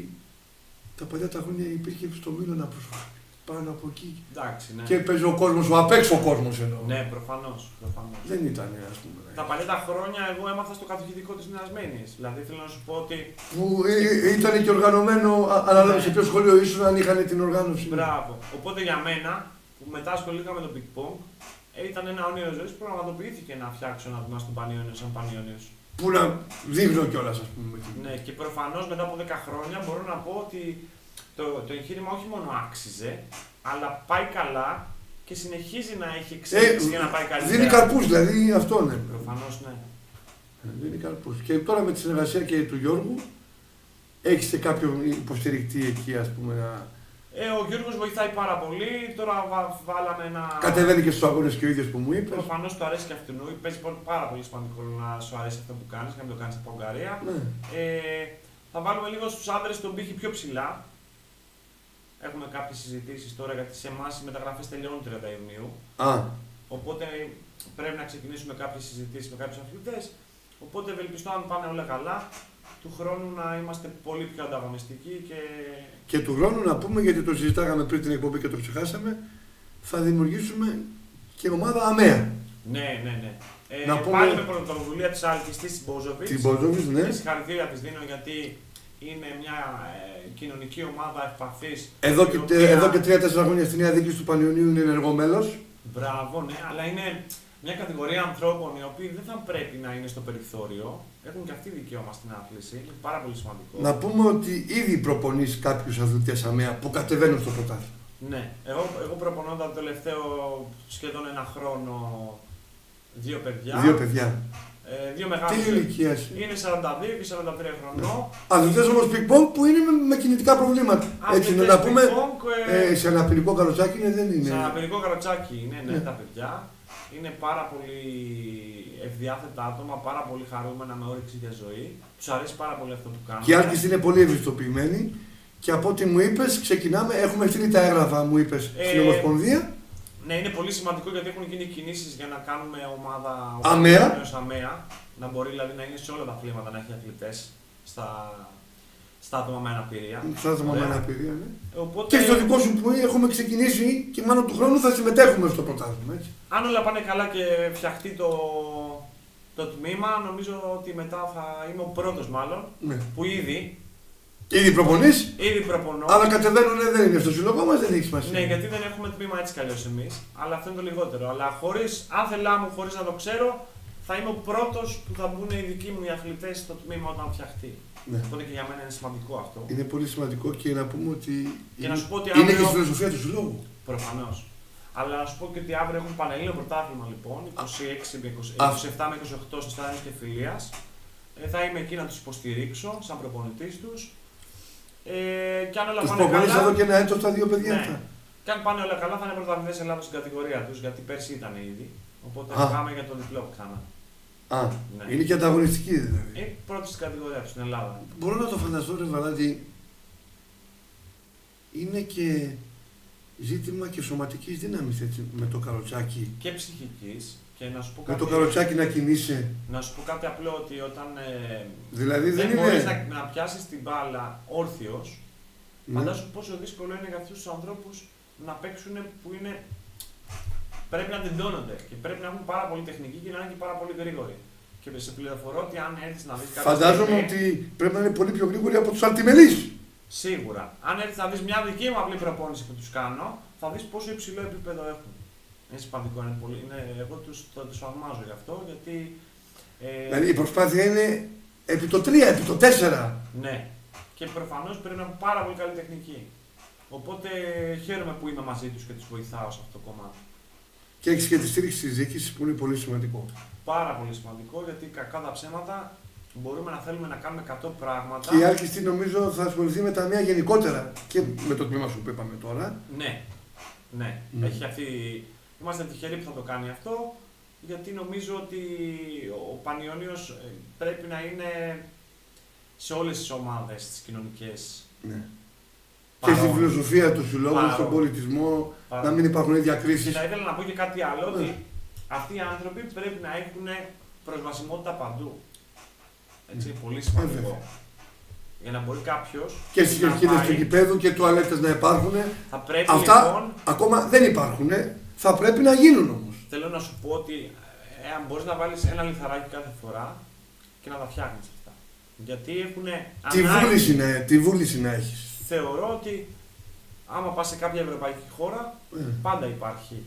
Speaker 1: τα παλιά τα χρόνια υπήρχε στο Μήλωνα προσωπικά. Πάνω από εκεί.
Speaker 2: Εντάξει, ναι.
Speaker 1: Και παίζει ο κόσμος, ο απ' έξω ο κόσμος εννοώ.
Speaker 2: Ναι, προφανώς, προφανώς.
Speaker 1: Δεν ήταν, ας πούμε.
Speaker 2: Τα παλιά τα χρόνια εγώ έμαθα στο κατοχητικό της Νέας Μένης. Δηλαδή θέλω να σου πω ότι.
Speaker 1: Που ήταν και οργανωμένο, ανάλογα
Speaker 2: Ναι.
Speaker 1: σε ποιο σχολείο ήσουν, αν είχαν την οργάνωση.
Speaker 2: Μπράβο. Οπότε για μένα, που μετά ασχολήθηκα με το πικ-πονγκ, ήταν ένα όνειρο ζωής που πραγματοποιήθηκε να φτιάξω ένα βήμα στον Πανιόνιο σαν Πανιόνιος.
Speaker 1: Που να δείχνω κιόλας, ας πούμε.
Speaker 2: Ναι, και προφανώς μετά από δέκα χρόνια μπορώ να πω ότι το, το εγχείρημα όχι μόνο άξιζε, αλλά πάει καλά και συνεχίζει να έχει εξέλιξη
Speaker 1: Ε,
Speaker 2: για να πάει καλύτερα.
Speaker 1: δίνει καρπούς, δηλαδή αυτό ναι.
Speaker 2: Προφανώς ναι.
Speaker 1: Δίνει καρπούς. Και τώρα με τη συνεργασία και του Γιώργου, έχεις και κάποιον υποστηρικτή εκεί, ας πούμε, να...
Speaker 2: Ε, ο Γιώργος βοηθάει πάρα πολύ. Τώρα βα- βάλαμε ένα.
Speaker 1: Κατεβαίνει και στους αγώνες και ο ίδιος που μου είπες.
Speaker 2: Προφανώς του αρέσει και αυτού. Παίζει πολύ- πάρα πολύ σημαντικό ρόλο να σου αρέσει αυτό που κάνεις και να μην το κάνεις από Ουγγαρία.
Speaker 1: Ναι.
Speaker 2: Ε, θα βάλουμε λίγο στους άντρες τον πύχη πιο ψηλά. Έχουμε κάποιες συζητήσεις τώρα γιατί σε εμάς οι μεταγραφές τελειώνουν τριάντα Ιουνίου.
Speaker 1: Α,
Speaker 2: Οπότε πρέπει να ξεκινήσουμε κάποιες συζητήσεις με κάποιους αθλητές. Οπότε ευελπιστώ αν πάνε όλα καλά, του χρόνου να είμαστε πολύ πιο ανταγωνιστικοί και.
Speaker 1: και του χρόνου να πούμε, γιατί το συζητάγαμε πριν την εκπομπή και το ξεχάσαμε, θα δημιουργήσουμε και ομάδα ΑΜΕΑ.
Speaker 2: Ναι, ναι, ναι. Ε,
Speaker 1: Να πούμε-
Speaker 2: Πάλι με πρωτοβουλία της αλκιστής της Μπόζοβιτς.
Speaker 1: Την Μποζόβιτς, ναι.
Speaker 2: Και συγχαρητήρια της δίνω γιατί είναι μια ε, κοινωνική ομάδα ευπαθής.
Speaker 1: Εδώ
Speaker 2: η
Speaker 1: και,
Speaker 2: οποία-
Speaker 1: εδώ και τρία-τέσσερα χρόνια στη Νέα Διοίκηση του Πανιωνίου είναι ενεργό μέλος.
Speaker 2: Μπράβο, ναι, αλλά είναι μια κατηγορία ανθρώπων οι οποίοι δεν θα πρέπει να είναι στο περιθώριο. Έχουν και αυτοί δικαίωμα στην άθληση. Είναι πάρα πολύ σημαντικό.
Speaker 1: Να πούμε ότι ήδη προπονείς κάποιους αθλητές ΑΜΕΑ που κατεβαίνουν στο πρωτάθλημα.
Speaker 2: Ναι, εγώ, εγώ προπονώ το τελευταίο σχεδόν ένα χρόνο δύο παιδιά.
Speaker 1: Δύο παιδιά.
Speaker 2: Ε, δύο
Speaker 1: Τι
Speaker 2: μεγάλους.
Speaker 1: ηλικία είναι.
Speaker 2: Είναι σαράντα δύο και σαράντα τρία χρονών.
Speaker 1: Αθλητές όμως πικ-πονγκ που είναι με, με κινητικά προβλήματα. Έτσι
Speaker 2: Αθλητές
Speaker 1: να πούμε,
Speaker 2: πινκ-πονγκ, ε,
Speaker 1: ε, σε αναπηρικό καλοτσάκι είναι, δεν είναι.
Speaker 2: Σαν αναπηρικό καροτσάκι είναι, ναι,
Speaker 1: Ναι.
Speaker 2: τα παιδιά. Είναι πάρα πολύ ευδιάθετα άτομα, πάρα πολύ χαρούμενα με όρεξη για ζωή. Τους αρέσει πάρα πολύ αυτό που κάνουν.
Speaker 1: Και οι άλκιστοι είναι πολύ ευαισθητοποιημένοι. Και από ό,τι μου είπες, ξεκινάμε. Έχουμε στείλει τα έγγραφα, μου είπες,
Speaker 2: Ε,
Speaker 1: στην Ομοσπονδία.
Speaker 2: Ναι, είναι πολύ σημαντικό γιατί έχουν γίνει κινήσεις για να κάνουμε ομάδα
Speaker 1: ΑΜΕΑ.
Speaker 2: ΑΜΕΑ. Να μπορεί δηλαδή να είναι σε όλα τα αθλήματα να έχει αθλητές στα, στα άτομα με αναπηρία.
Speaker 1: Στα άτομα με
Speaker 2: Ωραία.
Speaker 1: αναπηρία, ναι.
Speaker 2: Οπότε,
Speaker 1: Και στο δικό σου που έχουμε ξεκινήσει και μάλλον του χρόνου θα συμμετέχουμε στο πρωτάθλημα. Έτσι.
Speaker 2: αν όλα πάνε καλά και φτιαχτεί το, το τμήμα, νομίζω ότι μετά θα είμαι ο πρώτος μάλλον,
Speaker 1: Ναι.
Speaker 2: που ήδη,
Speaker 1: Ήδη προπονείς,
Speaker 2: ήδη προπονώ.
Speaker 1: αλλά κατεβαίνουν δεν είναι στο σύλλογό μας, δεν έχει σημασία.
Speaker 2: Ναι, γιατί δεν έχουμε τμήμα έτσι κι αλλιώς εμείς, αλλά αυτό είναι το λιγότερο. Αλλά χωρίς, άθελά μου, χωρίς να το ξέρω, θα είμαι ο πρώτος που θα μπουν οι δικοί μου οι αθλητές στο τμήμα όταν φτιαχτεί.
Speaker 1: Ναι.
Speaker 2: Οπότε και για μένα είναι σημαντικό αυτό.
Speaker 1: Είναι πολύ σημαντικό και να πούμε ότι
Speaker 2: Και
Speaker 1: είναι,
Speaker 2: να σου πω ότι
Speaker 1: είναι
Speaker 2: αύριο-
Speaker 1: και στη φιλοσοφία του συλλόγου.
Speaker 2: Προφανώς. Αλλά να σου πω και ότι αύριο έχουν Πανελλήνιο πρωτάθλημα λοιπόν, είκοσι έξι με είκοσι,
Speaker 1: Α.
Speaker 2: είκοσι επτά με είκοσι οκτώ στο στάδιο και φιλίας. Ε, θα είμαι εκεί να τους υποστηρίξω σαν προπονητής τους. Ε, και αν όλα
Speaker 1: Τους
Speaker 2: πάνε
Speaker 1: προπονείς
Speaker 2: καλά.
Speaker 1: εδώ και ένα έτος τα δύο παιδιά
Speaker 2: Ναι.
Speaker 1: αυτά.
Speaker 2: Και αν πάνε όλα καλά θα είναι πρωταθλητές Ελλάδος στην κατηγορία τους, γιατί πέρσι ήταν ήδη. Οπότε
Speaker 1: Α.
Speaker 2: πάμε για το διπλό ξανά.
Speaker 1: Α,
Speaker 2: Ναι.
Speaker 1: είναι και ανταγωνιστική δηλαδή.
Speaker 2: Είναι πρώτη στην κατηγορία του στην Ελλάδα.
Speaker 1: Μπορώ να το φανταστώ, ρε Βαλάντη, είναι και ζήτημα και σωματικής δύναμης έτσι, με το καροτσάκι.
Speaker 2: Και ψυχικής. Και να σου πω
Speaker 1: Με
Speaker 2: κάτι,
Speaker 1: το καροτσάκι να κινείσαι.
Speaker 2: να σου πω κάτι απλό ότι όταν ε,
Speaker 1: Δηλαδή δεν,
Speaker 2: δεν μπορείς
Speaker 1: είναι.
Speaker 2: να, να πιάσεις την μπάλα όρθιος,
Speaker 1: Ναι.
Speaker 2: φαντάσου πόσο δύσκολο είναι για αυτούς τους ανθρώπους να παίξουν που είναι. Πρέπει να τεντώνονται και πρέπει να έχουν πάρα πολύ τεχνική και να είναι και πάρα πολύ γρήγοροι. Και σε πληροφορώ ότι αν έρθεις να δεις κάποια
Speaker 1: Φαντάζομαι
Speaker 2: στιγμή-
Speaker 1: ότι πρέπει να είναι πολύ πιο γρήγοροι από τους αλτιμελείς.
Speaker 2: Σίγουρα. Αν έρθεις να δεις μια δική μου απλή προπόνηση που τους κάνω, θα δεις πόσο υψηλό επίπεδο έχουν. Είναι σημαντικό. Είναι πολύ, είναι, εγώ τους, το, τους θαυμάζω γι' αυτό γιατί. Ε,
Speaker 1: Δηλαδή η προσπάθεια είναι επί το τρία, επί το τέσσερα.
Speaker 2: Ναι. Και προφανώς πρέπει να έχουν πάρα πολύ καλή τεχνική. Οπότε χαίρομαι που είμαι μαζί τους και τους βοηθάω σε αυτό το κομμάτι.
Speaker 1: Και έχεις και τη στήριξη της διοίκησης που είναι πολύ σημαντικό.
Speaker 2: Πάρα πολύ σημαντικό, γιατί κακά τα ψέματα μπορούμε να θέλουμε να κάνουμε εκατό πράγματα.
Speaker 1: Και η Άλκηστη νομίζω θα ασχοληθεί με τα ταμεία γενικότερα και με το τμήμα σου που είπαμε τώρα.
Speaker 2: Ναι, ναι. Mm. Έχει αυτή... Είμαστε τυχεροί που θα το κάνει αυτό, γιατί νομίζω ότι ο Πανιώνιος πρέπει να είναι σε όλες τις ομάδες, τις κοινωνικές. Ναι.
Speaker 1: Και στη φιλοσοφία του συλλόγου, στον πολιτισμό, παρόν. Να μην υπάρχουν διακρίσεις.
Speaker 2: Θα ήθελα να πω και κάτι άλλο, ναι. Ότι αυτοί οι άνθρωποι πρέπει να έχουν προσβασιμότητα παντού. Έτσι, mm. πολύ σημαντικό. Mm. Για να μπορεί κάποιος.
Speaker 1: Και στις κερκίδες του γηπέδου και τουαλέτες να υπάρχουν.
Speaker 2: Θα πρέπει,
Speaker 1: αυτά
Speaker 2: λοιπόν,
Speaker 1: ακόμα δεν υπάρχουν. Θα πρέπει να γίνουν όμως.
Speaker 2: Θέλω να σου πω ότι εάν μπορείς να βάλεις ένα λιθαράκι κάθε φορά και να τα φτιάχνεις αυτά. Γιατί έχουν.
Speaker 1: Τι βούληση, ναι, τι βούληση να έχεις.
Speaker 2: Θεωρώ ότι άμα πας σε κάποια ευρωπαϊκή χώρα, mm. πάντα υπάρχει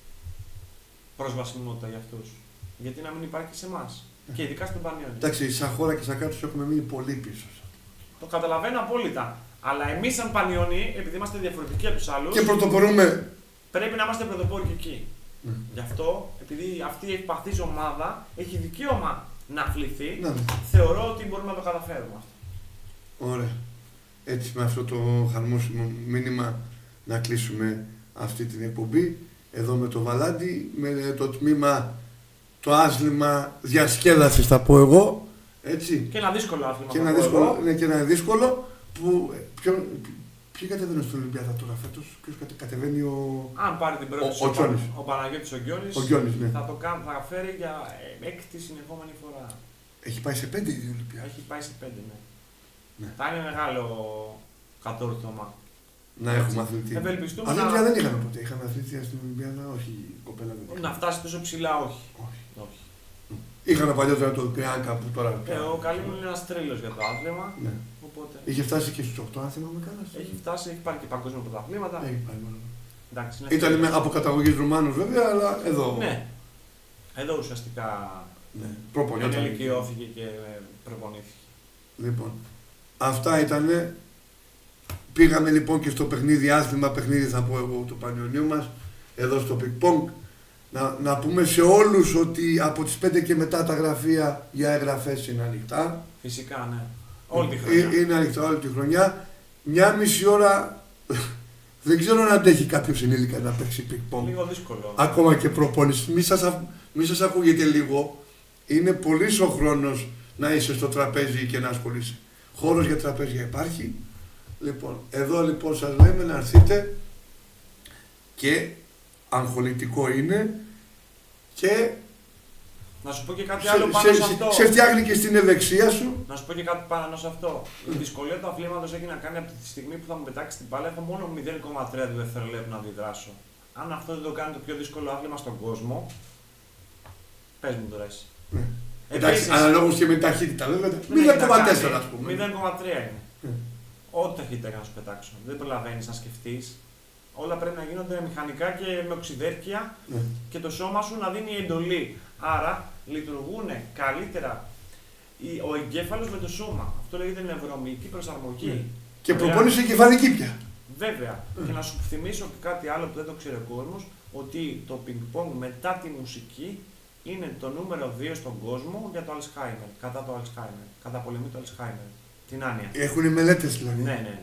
Speaker 2: προσβασιμότητα για αυτούς. Γιατί να μην υπάρχει σε εμάς. Mm. Και ειδικά στον Πανιώνιο.
Speaker 1: Εντάξει, σαν χώρα και σαν κάτω έχουμε μείνει πολύ πίσω.
Speaker 2: Το καταλαβαίνω απόλυτα. Αλλά εμείς σαν Πανιώνιοι, επειδή είμαστε διαφορετικοί από τους άλλους.
Speaker 1: Και πρωτοπορούμε.
Speaker 2: Πρέπει να είμαστε πρωτοπόροι και εκεί. Mm. Γι' αυτό, επειδή αυτή η ευπαθής ομάδα έχει δικαίωμα να αθληθεί, mm. θεωρώ ότι μπορούμε να το καταφέρουμε αυτό.
Speaker 1: Ωραία. Έτσι με αυτό το χαρμόσιμο μήνυμα να κλείσουμε αυτή την εκπομπή. Εδώ με το Βαλάντι, με το τμήμα, το άθλημα διασκέδασης θα πω εγώ. Έτσι.
Speaker 2: Και ένα δύσκολο άθλημα.
Speaker 1: Και ένα δύσκολο, ναι, και ένα δύσκολο που... Ποιο, ποιοι κατεβαίνουν στην Ολυμπιάδα τώρα φέτος, ποιος κατε, κατεβαίνει ο...
Speaker 2: Αν πάρει την πρώτη
Speaker 1: ο, ο, ο,
Speaker 2: ο Παναγιώτης ο Γκιόνης,
Speaker 1: ο Γκιόνης, ναι.
Speaker 2: θα το κάνει, θα φέρει για έκτη συνεχόμενη φορά.
Speaker 1: Έχει πάει σε πέντε η Ολυμπιάδα.
Speaker 2: Έχει πάει σε πέντε, ναι.
Speaker 1: Ναι.
Speaker 2: Θα είναι μεγάλο κατόρθωμα.
Speaker 1: Να έχουμε αθλητή.
Speaker 2: Ευελπιστούμε.
Speaker 1: Αθλήτρια να... δεν είχαμε ποτέ. Είχαμε αθλήτρια στην Ολυμπιάδα, όχι η κοπέλα δεν.
Speaker 2: Να φτάσει τόσο ψηλά, όχι.
Speaker 1: όχι.
Speaker 2: όχι.
Speaker 1: Είχαμε παλιότερα τον Κρυάνκα που τώρα.
Speaker 2: Ε, ο Καλύμου είναι ένα τρίλο για το άθλημα.
Speaker 1: Ναι.
Speaker 2: Οπότε...
Speaker 1: Είχε φτάσει και στου οκτώ, αν θυμάμαι καλά.
Speaker 2: Έχει φτάσει, έχει πάρει και παγκόσμια πρωταθλήματα.
Speaker 1: Έχει πάρει μόνο.
Speaker 2: Εντάξει,
Speaker 1: ήταν με, από καταγωγή Ρουμάνου βέβαια, αλλά εδώ.
Speaker 2: Ναι. Εδώ ουσιαστικά.
Speaker 1: Ναι. Προπονιόταν.
Speaker 2: Ενηλικιώθηκε και προπονήθηκε.
Speaker 1: Λοιπόν, αυτά ήτανε. Πήγαμε λοιπόν και στο παιχνίδι, άθλημα παιχνίδι θα πω εγώ του Πανιωνίου μας, εδώ στο Ping Pong. Να, να πούμε σε όλους ότι από τις πέντε και μετά τα γραφεία για εγγραφές είναι ανοιχτά.
Speaker 2: Φυσικά, ναι. Όλη τη χρονιά.
Speaker 1: Είναι ανοιχτά όλη τη χρονιά. Μια μισή ώρα δεν ξέρω αν αντέχει κάποιος ενήλικα να παίξει Ping Pong.
Speaker 2: Λίγο δύσκολο.
Speaker 1: Ακόμα και προπόνηση. Μη σας, μη σας ακούγεται λίγο. Είναι πολύς ο χρόνος να είσαι στο τραπέζι και να ασχολείσαι. Χώρος για τραπέζια υπάρχει. Λοιπόν, εδώ λοιπόν σας λέμε να έρθετε και αγχολητικό είναι και
Speaker 2: να σου πω και κάτι άλλο πάνω
Speaker 1: σε,
Speaker 2: σε αυτό.
Speaker 1: Σε φτιάχνει και στην ευεξία σου.
Speaker 2: Να σου πω και κάτι πάνω σε αυτό. Η δυσκολία του αθλήματος έχει να κάνει από τη στιγμή που θα μου πετάξει την μπάλα. Έχω μόνο μηδέν κόμμα τρία δευτερολέπτου να αντιδράσω. Αν αυτό δεν το κάνει το πιο δύσκολο άθλημα στον κόσμο, πες μου τώρα εσύ.
Speaker 1: Ναι. Εντάξει, αναλόγως και με ταχύτητα βέβαια. μηδέν κόμμα τέσσερα ας πούμε.
Speaker 2: μηδέν κόμμα τρία είναι. Mm. Ό,τι ταχύτητα για να σου πετάξω. Δεν προλαβαίνεις να σκεφτείς. Όλα πρέπει να γίνονται μηχανικά και με οξυδέρκεια mm. και το σώμα σου να δίνει εντολή. Άρα λειτουργούν καλύτερα ο εγκέφαλος με το σώμα. Αυτό λέγεται νευρομυϊκή προσαρμογή. Mm.
Speaker 1: Και προπόνηση εγκεφαλική πια.
Speaker 2: Βέβαια. Mm. Και να σου θυμίσω και κάτι άλλο που δεν το ξέρει ο κόσμος, ότι το ping pong μετά τη μουσική είναι το νούμερο δύο στον κόσμο για το Alzheimer. Κατά το Alzheimer. Καταπολεμεί το Alzheimer. Την άνοια.
Speaker 1: Έχουν μελέτες δηλαδή.
Speaker 2: Ναι, ναι, ναι.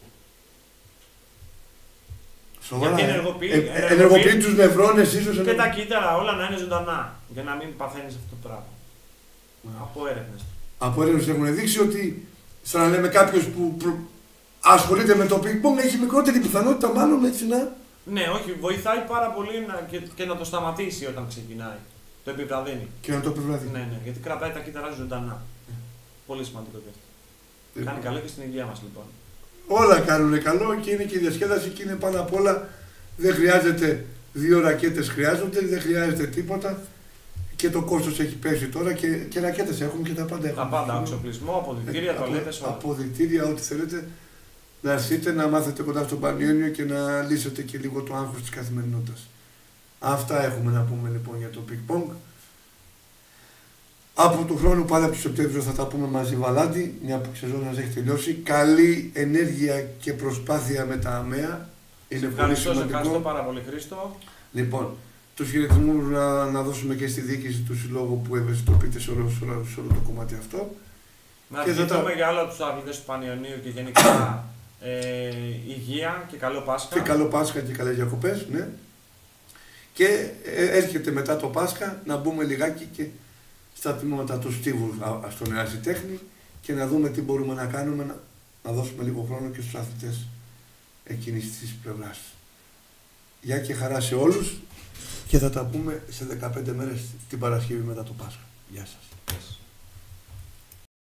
Speaker 1: Σοβαρά.
Speaker 2: Γιατί ενεργοποιεί,
Speaker 1: ε, ε, ενεργοποιεί τους νευρώνες ίσως.
Speaker 2: Και τα κύτταρα όλα να είναι ζωντανά. Για να μην παθαίνεις αυτό το πράγμα. Yeah. Από έρευνες.
Speaker 1: Από έρευνες έχουν δείξει ότι, σαν να λέμε κάποιος που προ... ασχολείται με το ping pong, έχει μικρότερη πιθανότητα μάλλον έτσι να...
Speaker 2: Ναι, όχι, βοηθάει πάρα πολύ να... Και... και να το σταματήσει όταν ξεκινάει. Το επιβραδύνει.
Speaker 1: Και να το επιβραδύνει.
Speaker 2: Ναι, ναι, γιατί κρατάει τα κύτταρά ζωντανά. Yeah. Πολύ σημαντικό και αυτό. Yeah. Κάνει καλό και στην υγεία μας λοιπόν.
Speaker 1: Όλα κάνουν καλό και είναι και η διασκέδαση και είναι πάνω απ' όλα. Δεν χρειάζεται δύο ρακέτες, χρειάζονται, δεν χρειάζεται τίποτα. Και το κόστος έχει πέσει τώρα και, και ρακέτες έχουν και τα πάντα έχουν.
Speaker 2: Τα πάντα, εξοπλισμό, αποδυτήρια, τουαλέτες, όλα.
Speaker 1: Αποδυτήρια, ό,τι θέλετε. Να έρθετε, να μάθετε κοντά στο Πανιώνιο και να λύσετε και λίγο το άγχος της καθημερινότητας. Αυτά έχουμε να πούμε λοιπόν για το ping pong. Από του χρόνου πάλι από το Σεπτέμβριο θα τα πούμε μαζί Βαλάντι, μια που η σεζόν μας έχει τελειώσει. Καλή ενέργεια και προσπάθεια με τα ΑΜΕΑ. Είναι πολύ σημαντικό.
Speaker 2: Ευχαριστώ πάρα πολύ, Χρήστο.
Speaker 1: Λοιπόν, τους χαιρετισμούς να, να δώσουμε και στη διοίκηση του συλλόγου που ευαισθητοποιείται σε όλο, σε όλο, σε όλο το κομμάτι αυτό.
Speaker 2: Να ευχηθούμε τα... για όλα τους αθλητές του Πανιωνίου και γενικά ε, υγεία και καλό Πάσχα.
Speaker 1: Και καλό Πάσχα και καλές διακοπές, ναι. Και ε, έρχεται μετά το Πάσχα να μπούμε λιγάκι και στα τμήματα του στίβου στον ερασιτέχνη και να δούμε τι μπορούμε να κάνουμε, να, να δώσουμε λίγο χρόνο και στους αθλητές εκείνης της πλευράς. Γεια και χαρά σε όλους και θα τα πούμε σε δεκαπέντε μέρες την Παρασκευή μετά το Πάσχα. Γεια σας.